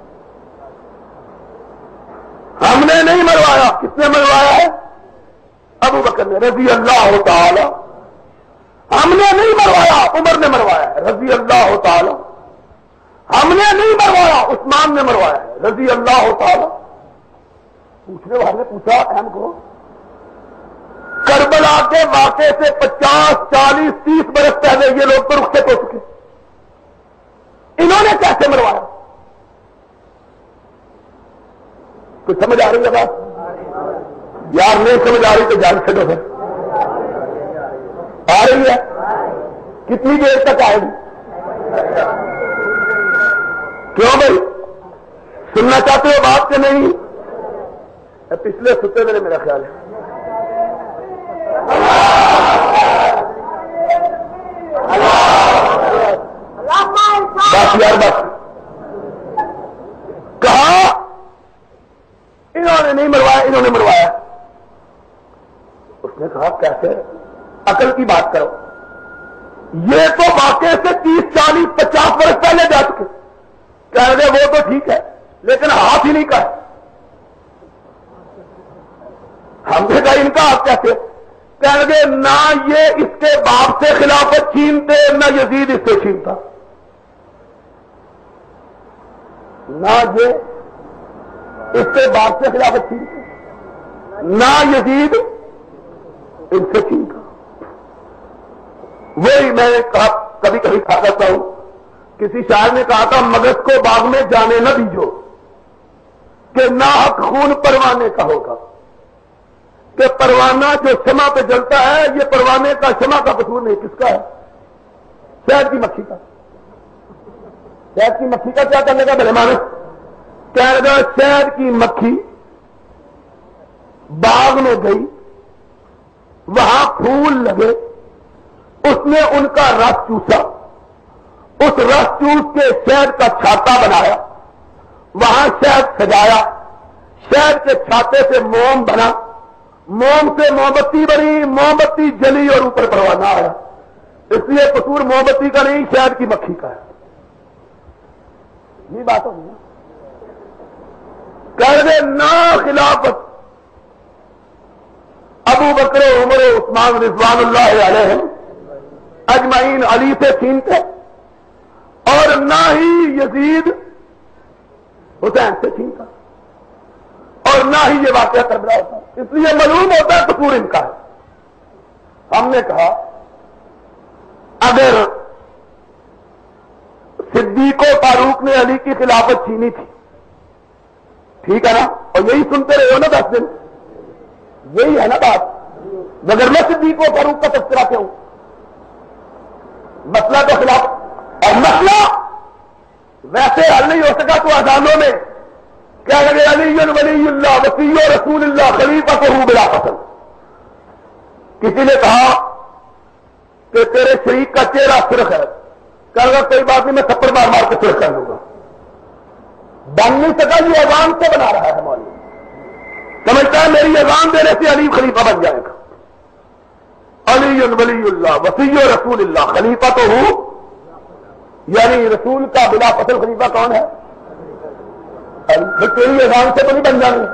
ہم نے نہیں مروایا. کس نے مروایا ہے؟ ابو بکر نے رضی اللہ تعالی. ہم نے نہیں مروایا، عمر نے مروایا ہے رضی اللہ تعالی. ہم نے نہیں مروایا، عثمان نے مروایا ہے رضی اللہ تعالی. پوچھنے والے نے پوچھا اہم کو، کربلا کے واقعے سے پچاس چالیس تیس برس پہلے یہ لوگ تو رخصت ہو چکے، انہوں نے کیسے مروایا؟ کچھ سمجھ آ رہی ہے بات؟ یار نہیں سمجھ آ رہی تو جان چھوڑو ہے. آ رہی ہے؟ کتنی دیر تک آئے گی؟ کیوں بھائی سننا چاہتے ہو بات کہ نہیں؟ پچھلے ستے میرے میرا خیال ہے. بس یار بس. کہا انہوں نے نہیں مروایا، انہوں نے مروایا. اس نے کہا کیسے؟ عقل کی بات کرو. یہ تو واقعے سے تیس چالیس پچاس برس پہلے جا چکے. کہہ رہے وہ تو ٹھیک ہے لیکن ہاتھ ہی نہیں کا. ہم نے کہا ان کا ہاتھ کیسے؟ کہہ رہے نہ یہ اس کے باپ سے خلافت چھینتے نہ یزید اس سے چھینتا. نہ یہ اس کے باپ سے خلافت چھینتے نہ یزید ان سے چھینتا. وہی میں نے کہا کبھی کبھی کہا کرتا ہوں، کسی شاعر نے کہا تھا مگس کو باغ میں جانے نہ دیجو کہ ناحق خون پروانے کا ہوگا. کہ پروانہ جو شمع پہ جلتا ہے یہ پروانے کا شمع کا قصور نہیں. کس کا ہے؟ شہد کی مکھی کا. شہد کی مکھی کا کیا کرنے کا بھلے مانس؟ کہہ رہا شہد کی مکھی باغ میں گئی، وہاں پھول لگے، اس نے ان کا رس چوسا، اس رس چوس کے شہد کا چھاتا بنایا، وہاں شہد سجایا، شہد کے چھاتے سے موم بنا، موم سے موم بتی بنی، موم بتی جلی اور اوپر پروانہ آیا. اس لیے قصور موم بتی کا نہیں شہد کی مکھی کا ہے. یہ بات ہوگی نا. کہہ دے نا خلافت ابو بکر عمر عثمان رضوان اللہ علیہ اجمعین علی سے چھینتے اور نہ ہی یزید حسین سے چھینتا اور نہ ہی یہ واقعہ کربلا ہوتا. اس لیے معلوم ہوتا ہے قصور ان کا ہے. ہم نے کہا اگر صدیق و فاروق نے علی کی خلافت چھینی تھی، ٹھیک ہے نا، اور یہی سنتے رہے ہو نا دس دن، یہی ہے نا بات. مگر میں صدیق و فاروق کا تذکرہ کیوں؟ مسئلہ تو خلاف، اور مسئلہ ویسے حل نہیں ہو سکا تو اذانوں میں کیا لگے علی ولی اللہ وصی رسول اللہ خلیفہ کو بلا پسند. کسی نے کہا کہ تیرے شریک کا چہرہ سرخ ہے، کہا گا کوئی بات نہیں میں تھپڑ مار مار کے سرخ کر لوں گا. بن نہیں سکا، یہ اذان سے بنا رہا ہے مولوی، سمجھتا ہے میری اذان دینے سے علی خلیفہ بن جائے گا. علی ولی اللہ وصی رسول اللہ خلیفہ تو ہوں، یعنی رسول کا بلا فصل خلیفہ کون ہے؟ تیری اذان سے تو نہیں بن جانے،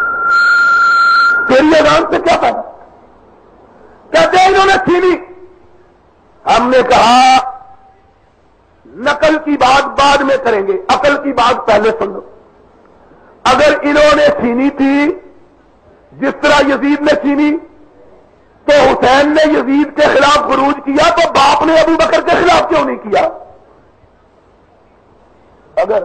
تیری اذان سے کیا پتا؟ کہتے ہیں انہوں نے چھینی. ہم نے کہا نقل کی بات بعد میں کریں گے، عقل کی بات پہلے سن لو. اگر انہوں نے چھینی تھی جس طرح یزید نے چھینی تو حسین نے یزید کے خلاف خروج کیا تو باپ نے ابو بکر کے خلاف کیوں نہیں کیا؟ اگر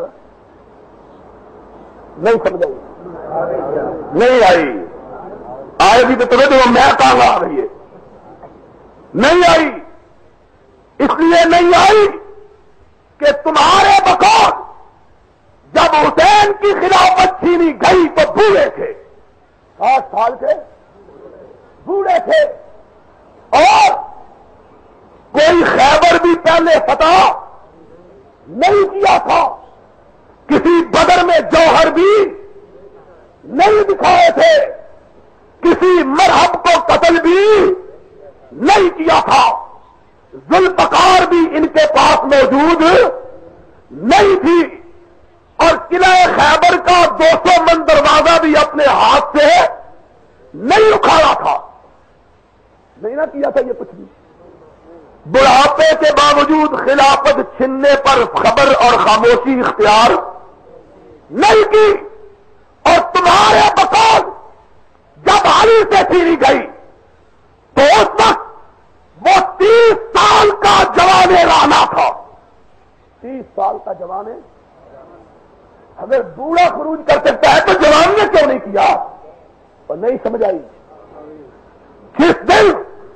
نہیں سمجھائی نہیں آئی آئے بھی تو تمہیں تو میں کہاں آ رہی ہے، نہیں آئی. اس لیے نہیں آئی کہ تمہارے بقول جب حسین کی خلافت چھینی گئی تو بوڑھے تھے، ساٹھ سال کے بوڑھے تھے اور کوئی خیبر بھی پہلے فتح نہیں کیا تھا، کسی بدر میں جوہر بھی نہیں دکھائے تھے، کسی مرحب کو قتل بھی نہیں کیا تھا، ذوالفقار بھی ان کے پاس موجود نہیں تھی، اور قلعہ خیبر کا دو سو من دروازہ بھی اپنے ہاتھ سے نہیں اکھاڑا تھا، نہیں نہ کیا تھا یہ کچھ بھی۔ بڑھاپے کے باوجود خلافت چھننے پر خبر اور خاموشی اختیار نہیں کی، اور تمہارے بقول جب علی سے چھینی گئی تو اس وقت وہ تیس سال کا جوان رانا تھا، تیس سال کا جوان۔ اگر بوڑھا خروج کر سکتا ہے تو جوان نے کیوں نہیں کیا؟ اور نہیں سمجھ آئی جس دن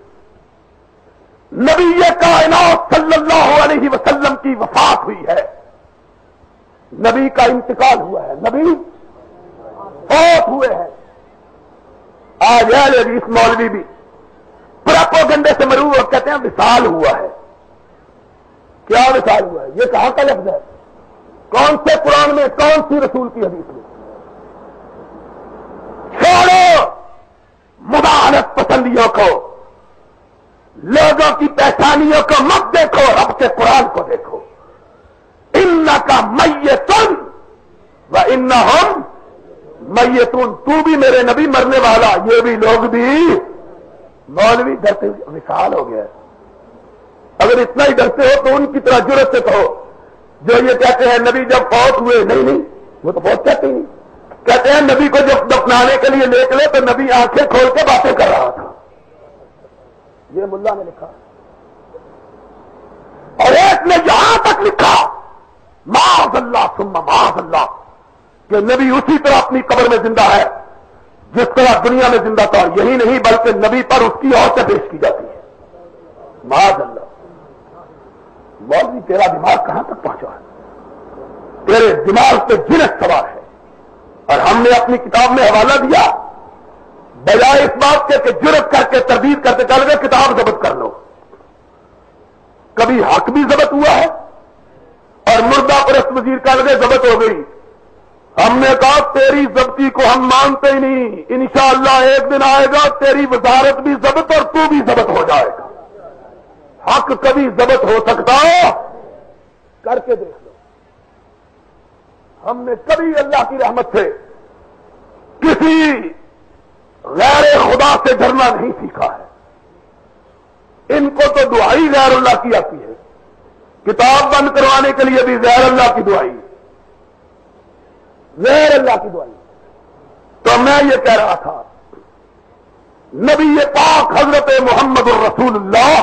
نبی کائنات صلی اللہ علیہ وسلم کی وفات ہوئی ہے، نبی کا انتقال ہوا ہے، نبی فوت ہوئے ہیں، آج اہل حدیث مولوی بھی پراپوگنڈے سے مرعوب اور کہتے ہیں وصال ہوا ہے۔ کیا وصال ہوا ہے؟ یہ کہاں کا لفظ ہے؟ کون سے قرآن میں، کون سی رسول کی حدیث میں؟ چھوڑو مداحنت پسندیوں کو، لوگوں کی پہچانیوں کو مت دیکھو، رب کے قرآن کو دیکھو۔ انکا میتن و انہم میتون، تو بھی میرے نبی مرنے والا، یہ بھی لوگ بھی۔ مولوی ڈرتے ہوئے وصال ہو گیا۔ اگر اتنا ہی ڈرتے ہو تو ان کی طرح جرت سے کہو جو یہ کہتے ہیں نبی جب فوت ہوئے، نہیں نہیں وہ تو فوت کہتے ہی کہتے ہیں نبی کو جب دفنانے کے لیے لے چلے تو نبی آنکھیں کھول کے باتیں کر رہا تھا، یہ ملا نے لکھا۔ اور ایک نے یہاں تک لکھا معاذ اللہ ثم معاذ اللہ کہ نبی اسی طرح اپنی قبر میں زندہ ہے جس طرح دنیا میں زندہ تھا، یہی نہیں بلکہ نبی پر اس کی عورتیں پیش کی جاتی ہیں، معاذ اللہ۔ مولوی تیرا دماغ کہاں تک پہنچا ہے؟ تیرے دماغ پہ جنس سوار ہے، اور ہم نے اپنی کتاب میں حوالہ دیا بجائے اس بات کے کہ جرت کر کے تردید کرتے چل گئے کتاب ضبط کر لو۔ کبھی حق بھی ضبط ہوا ہے اور مردہ پرست وزیر کا لگے ضبط ہو گئی، ہم نے کہا تیری ضبطی کو ہم مانتے ہی نہیں، انشاءاللہ ایک دن آئے گا تیری وزارت بھی ضبط اور تو بھی ضبط ہو جائے گا۔ حق کبھی ضبط ہو سکتا ہو؟ کر کے دیکھ لو۔ ہم نے کبھی اللہ کی رحمت سے کسی غیر خدا سے ڈرنا نہیں سیکھا ہے۔ ان کو تو دعائی غیر اللہ کی آتی ہے، کتاب بند کروانے کے لیے بھی غیر اللہ کی دعائی، غیر اللہ کی دعائی۔ تو میں یہ کہہ رہا تھا نبی پاک حضرت محمد الرسول اللہ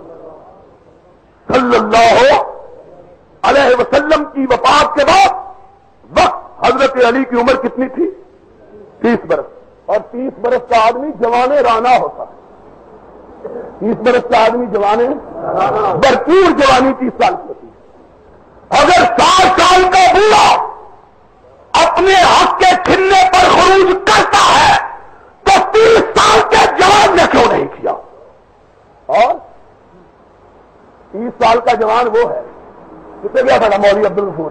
صلی اللہ علیہ وسلم کی وفات کے بعد وقت حضرت علی کی عمر کتنی تھی؟ تیس برس، اور تیس برس کا آدمی جوان رانا ہوتا ہے، تیس برس کا آدمی جوان بھرپور جوانی تیس سال کی ہوتی ہے۔ اگر سات سال کا بوڑھا اپنے حق کے چھننے پر خروج کرتا ہے تو تیس سال کے جوان نے کیوں نہیں کیا؟ اور تیس سال کا جوان وہ ہے کتنے گیا تھا نا مولوی عبد الغفور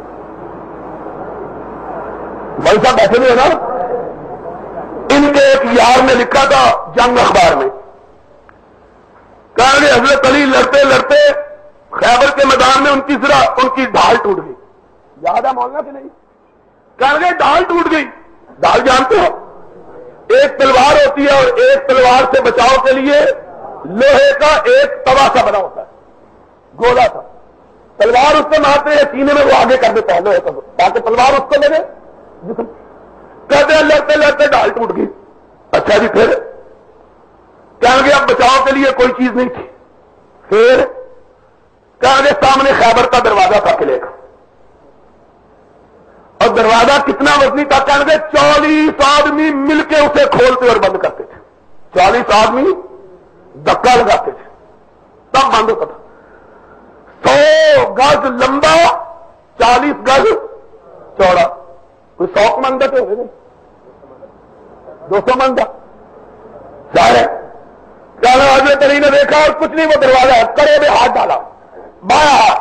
بھائی صاحب بیٹھے ہوئے نا، ان کے ایک یار نے لکھا تھا جنگ اخبار میں، کہا کہ حضرت علی لڑتے لڑتے خیبر کے میدان میں ان کی ذرا ان کی ڈھال ٹوٹ گئی، یاد ہے مولانا کہ نہیں؟ کہا کہ ڈھال ٹوٹ گئی۔ ڈھال جانتے ہو ایک تلوار ہوتی ہے، اور ایک تلوار سے بچاؤ کے لیے لوہے کا ایک توا سا بنا ہوتا ہے، گولا تھا، تلوار اس کو مارتے ہیں سینے میں وہ آگے کر دیتا ہے لوہے کا تاکہ تلوار اس کو لگے۔ کہتے ہیں لڑتے لڑتے ڈھال ٹوٹ گئی۔ اچھا جی پھر کہیں گے اب بچاؤ کے لیے کوئی چیز نہیں تھی، پھر کہیں گے سامنے خیبر کا دروازہ تھا قلعے کا، اور دروازہ کتنا وزنی تھا؟ کہیں گے چالیس آدمی مل کے اسے کھولتے اور بند کرتے تھے، چالیس آدمی دھکا لگاتے تھے تب بند ہوتا تھا۔ سو گز لمبا، چالیس گز چوڑا، کوئی سو من کا تو ہوگا، دو سو من کا ظاہر ہے علی نے دیکھا اور کچھ نہیں، وہ دروازہ ہے، کڑے میں ہاتھ ڈالا، بایاں ہاتھ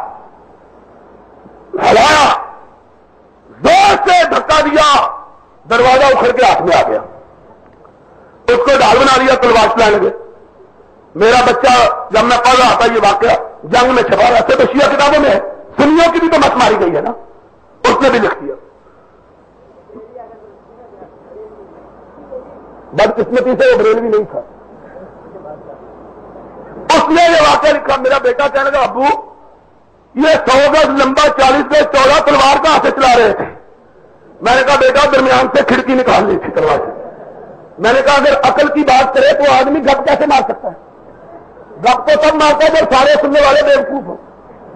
ہلایا، زور سے دھکا دیا، دروازہ اکھڑ کے ہاتھ میں آ گیا، اس کو ڈھال بنا دیا، تلوار چلانے لگے۔ میرا بچہ جب میں پڑھ رہا تھا یہ واقعہ جنگ میں چھپا رہا تھا، تو شیعہ کتابوں میں ہے، سنیوں کی بھی تو مت ماری گئی ہے نا، اس نے بھی لکھ دیا۔ بدقسمتی سے وہ بریلوی نہیں تھا، اس نے یہ واقعہ لکھا۔ میرا بیٹا کہنے لگا ابو یہ سو گز لمبا چالیس گز چوڑا تلوار کہاں سے چلا رہے تھے؟ میں نے کہا بیٹا درمیان سے کھڑکی نکال لی تھی تلوار سے۔ میں نے کہا اگر عقل کی بات کرے تو آدمی گپ کیسے مار سکتا ہے؟ گپ تو سب مارتا ہے جب سارے سننے والے بیوقوف ہو۔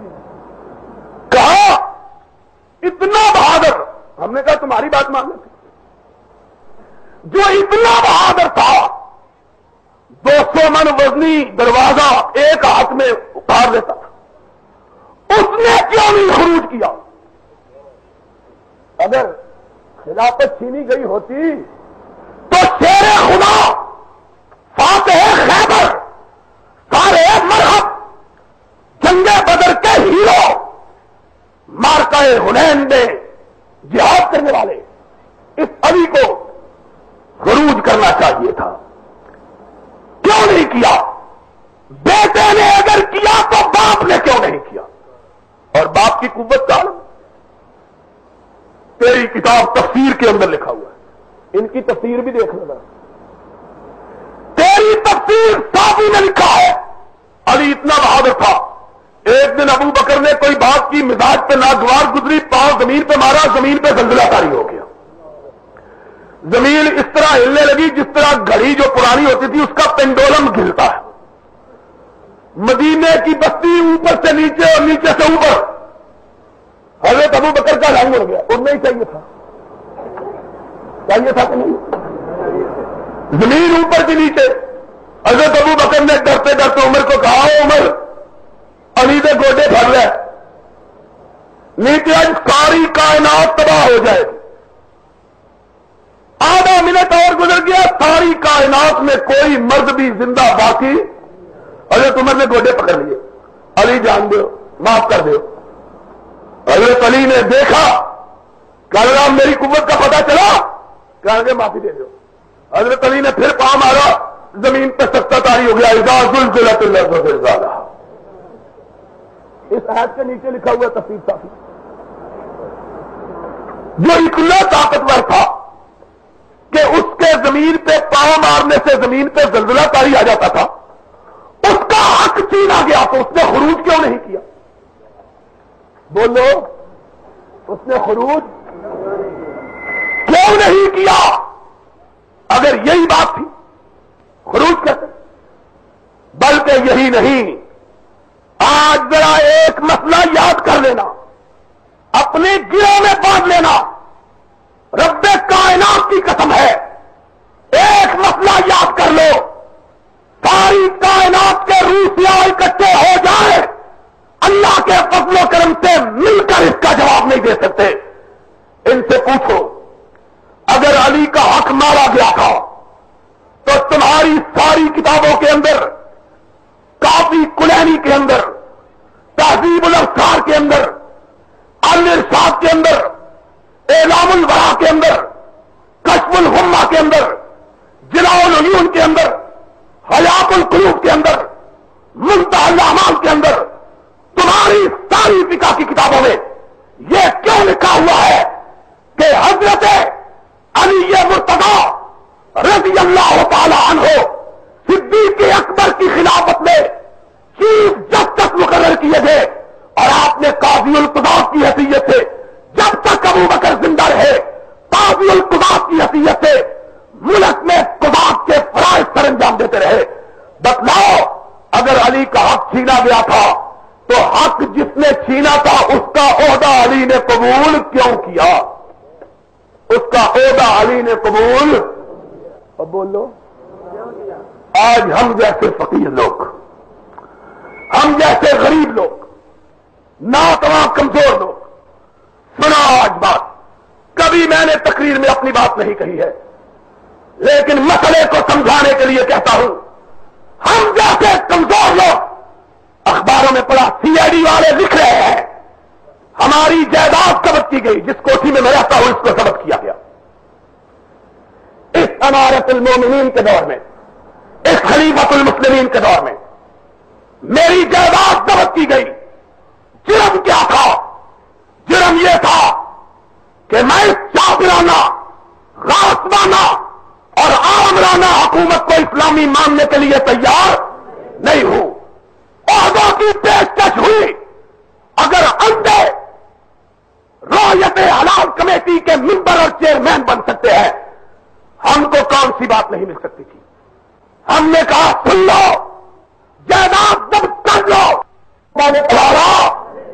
کہا اتنا بہادر، ہم نے کہا تمہاری بات مان لیتے، جو اتنا بہادر تھا دو سو من وزنی دروازہ ایک ہاتھ میں اتار لیتا تھا، اس نے کیوں نہیں خروج کیا؟ اگر خلافت چھینی گئی ہوتی تو شیر خدا، فاتح خیبر، سارے مرحب، جنگ بدر کے ہیرو، مارکہ حنین میں جہاد کرنے والے اس علی کو خروج کرنا چاہیے تھا، کیوں نہیں کیا؟ بیٹے نے اگر کیا تو باپ نے کیوں نہیں کیا؟ اور باپ کی قوت کا عالم تیری کتاب تفسیر کے اندر لکھا ہوا ہے، ان کی تفسیر بھی دیکھ لینا، تیری تفسیر صافی میں لکھا ہے علی اتنا بہادر تھا۔ ایک دن ابو بکر نے کوئی بات کی، مزاج پہ ناگوار گزری، پاؤں زمین پہ مارا، زمین پہ زلزلہ طاری ہو گیا، زمین اس طرح ہلنے لگی جس طرح گھڑی جو پرانی ہوتی تھی اس کا پینڈولم گرتا ہے۔ مدینے کی بستی اوپر سے نیچے اور نیچے سے اوپر، حضرت ابو بکر کا رنگ اڑ گیا، اڑنا ہی چاہیے تھا، چاہیے تھا کہ نہیں؟ زمین اوپر سے نیچے، حضرت ابو بکر نے ڈرتے ڈرتے عمر کو کہا عمر علی دے گوڈے بھر لے، نیچے آج ساری کائنات تباہ ہو جائے۔ آدھا منٹ اور گزر گیا، ساری کائنات میں کوئی مرد بھی زندہ باقی، حضرت عمر نے گوڈے پکڑ لیے، علی جان دو، معاف کر دو۔ حضرت علی نے دیکھا کہ اللہ میری قوت کا پتہ چلا، کہا کہ معافی دے دو۔ حضرت علی نے پھر پاؤں مارا، زمین پہ سخت طاری ہو گیا، اذا زلزلت الارض زلزالہا۔ اس آیت کے نیچے لکھا ہوا تفسیر صافی، جو اتنا طاقتور تھا کہ اس کے زمین پہ پاؤں مارنے سے زمین پہ زلزلہ طاری آ جاتا تھا، اس کا حق چھینا گیا تو اس نے خروج کیوں نہیں کیا؟ بولو، اس نے خروج کیوں نہیں کیا؟ اگر یہی بات تھی خروج کرتے، بلکہ یہی نہیں، آج ذرا ایک مسئلہ یاد کر لینا، اپنے گروہ میں باندھ لینا، رب کائنات کی قسم ہے، ایک مسئلہ یاد کر لو، ساری کائنات کے روسیا اکٹھے ہو جائیں، اللہ کے فضل و کرم سے مل کر اس کا جواب نہیں دے سکتے۔ ان سے پوچھو اگر علی کا حق مارا گیا تھا تو تمہاری ساری کتابوں کے اندر، کافی کلینی کے اندر، تہذیب الافکار کے اندر، الارشاد کے اندر، اعلام الورا کے اندر، کشف الغمہ کے اندر، جلاء العیون کے اندر، حیات القلوب کے اندر، منتہی الاعمال کے اندر، تمہاری ساری فقہ کی کتابوں میں یہ کیوں لکھا ہوا ہے کہ حضرت علی مرتضیٰ رضی اللہ تعالی عنہ صدیق اکبر کی خلافت میں چیف جسٹس مقرر کیے گئے، اور آپ نے قاضی القضاۃ کی حیثیت سے جب تک ابو بکر زندہ رہے قاضی القضاۃ کی حیثیت سے ملک میں قضاۃ کے فرائض سر انجام دیتے رہے۔ بتلاؤ اگر علی کا حق چھینا گیا تھا تو حق جس نے چھینا تھا اس کا عہدہ علی نے قبول کیوں کیا؟ اس کا عہدہ علی نے قبول، اب بولو، آج ہم جیسے فقیر لوگ، ہم جیسے غریب لوگ، ناتواں کمزور لوگ، سنا آج بات، کبھی میں نے تقریر میں اپنی بات نہیں کہی ہے، لیکن مسئلے کو سمجھانے کے لیے کہتا ہوں، ہم جیسے کمزور لوگ اخباروں میں پڑا سی آئی ڈی والے لکھ رہے ہیں ہماری جائیداد ضبط کی گئی، جس کوٹھی میں میں رہتا ہوں اس کو ضبط کیا گیا۔ اس امارت المومنین کے دور میں، اس خلیفۃ المسلمین کے دور میں میری جائیداد ضبط کی گئی۔ جرم کیا تھا؟ جرم یہ تھا کہ میں چابرانہ، غاصبانہ اور آمرانہ حکومت کو اسلامی ماننے کے لیے تیار نہیں ہوں۔ عہدوں کی پیشکش ہوئی، اگر اندھے رعیت حلال کمیٹی کے ممبر اور چیئرمین بن سکتے ہیں، ہم کو کون سی بات نہیں مل سکتی تھی؟ ہم نے کہا سن لو، جائیداد ضبط کر لو، میں نے کہا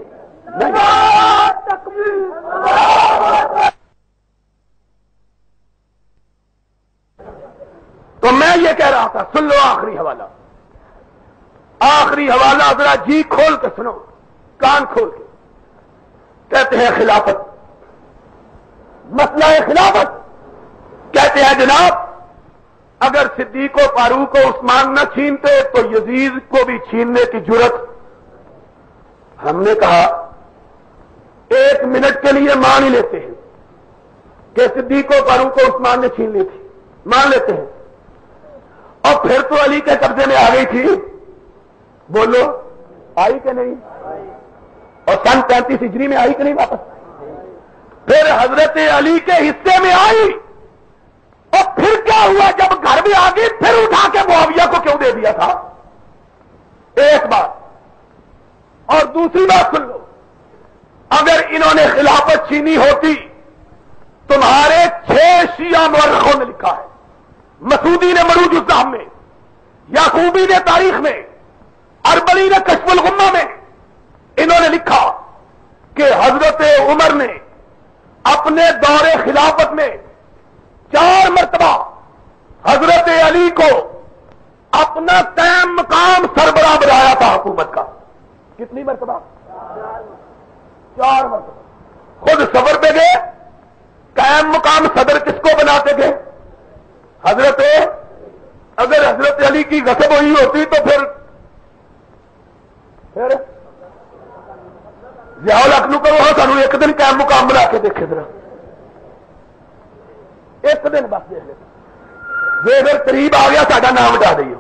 تو میں یہ کہہ رہا تھا، سن لو آخری حوالہ، آخری حوالہ ذرا جی کھول کے سنو، کان کھول کے۔ کہتے ہیں خلافت، مسئلہ خلافت، کہتے ہیں جناب اگر صدیق و فاروق و عثمان نہ چھینتے تو یزید کو بھی چھیننے کی جرت۔ ہم نے کہا ایک منٹ کے لیے مان ہی لیتے ہیں کہ صدیق و فاروق و عثمان نے چھین لی تھی، مان لیتے ہیں، اور پھر تو علی کے قبضے میں آ گئی تھی، بولو آئی کہ نہیں؟ اور سن پینتیس ہجری میں آئی کہ نہیں واپس؟ پھر حضرت علی کے حصے میں آئی، اور پھر کیا ہوا جب گھر میں آ گئی؟ پھر اٹھا کے معاویہ کو کیوں دے دیا تھا؟ ایک بات، اور دوسری بات سن لو، اگر انہوں نے خلافت چھینی ہوتی، تمہارے چھ شیعہ مورخوں نے لکھا ہے، مسعودی نے مروج الزام میں، یعقوبی نے تاریخ میں، اربلی نے کشف الغمہ میں، انہوں نے لکھا کہ حضرت عمر نے اپنے دور خلافت میں چار مرتبہ حضرت علی کو اپنا قائم مقام سربراہ بنایا تھا حکومت کا۔ کتنی مرتبہ؟ چار مرتبہ۔ خود سفر پہ گئے، قائم مقام صدر کس کو بناتے گئے؟ حضرت، اگر حضرت علی کی غصب ہوئی ہوتی تو پھر پھر ضیاء الحق نو کرو، ہاں سانو ایک دن قائم مقام بنا کے دیکھے ذرا، ایک دن بس دیکھ لیتے، جی اگر قریب آ گیا ساڈا نام ہٹا دئیے۔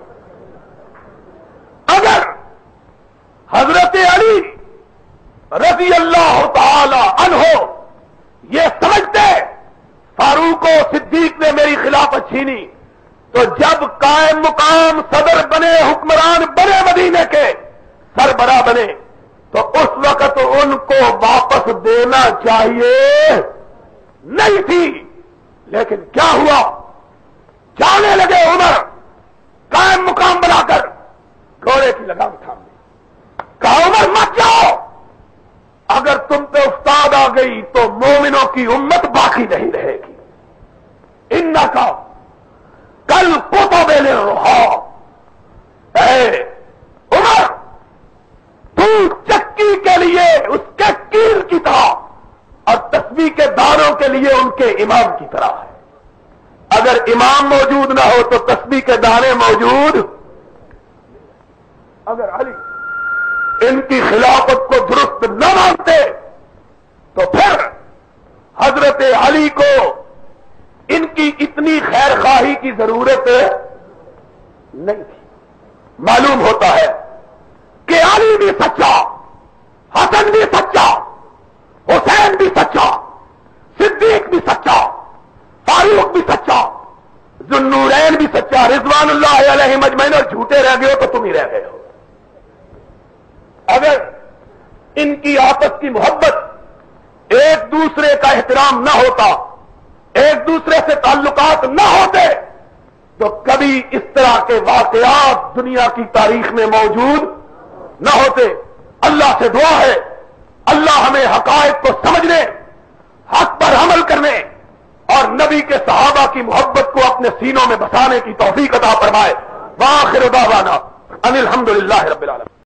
اگر حضرت علی رضی اللہ تعالی عنہ یہ سمجھتے فاروق و صدیق نے میری خلافت چھینی، تو جب قائم مقام صدر بنے، حکمران بنے، مدینے کے سربراہ بنے، تو اس وقت ان کو واپس دینا چاہیے نہیں تھی۔ لیکن کیا ہوا؟ جانے لگے عمر، قائم مقام بنا کر گھوڑے کی لگام تھام دی، کہا عمر مت جاؤ، اگر تم پہ استاد آ گئی تو مومنوں کی امت باقی نہیں رہے گی۔ انکا کل قطب الرحا، اے عمر تو چکی کے لیے اس کے کیل کی طرح اور تسبیح کے دانوں کے لیے ان کے امام کی طرح ہے۔ اگر امام موجود نہ ہو تو تسبیح کے دانے موجود۔ اگر علی ان کی خلافت کو درست نہ مانتے تو پھر حضرت علی کو ان کی اتنی خیر خواہی کی ضرورت نہیں تھی۔ معلوم ہوتا ہے کہ علی بھی سچا، حسن بھی سچا، حسین بھی سچا، صدیق بھی سچا، فاروق بھی سچا، ذوالنورین بھی سچا، رضوان اللہ علیہ مجمعین، اور جھوٹے رہ گئے ہو تو تم ہی رہ گئے ہو۔ اگر ان کی آپس کی محبت، ایک دوسرے کا احترام نہ ہوتا، ایک دوسرے سے تعلقات نہ ہوتے، تو کبھی اس طرح کے واقعات دنیا کی تاریخ میں موجود نہ ہوتے۔ اللہ سے دعا ہے اللہ ہمیں حقائق کو سمجھنے، حق پر عمل کرنے اور نبی کے صحابہ کی محبت کو اپنے سینوں میں بسانے کی توفیق عطا فرمائے۔ وآخر دعوانا ان الحمدللہ رب العالمین۔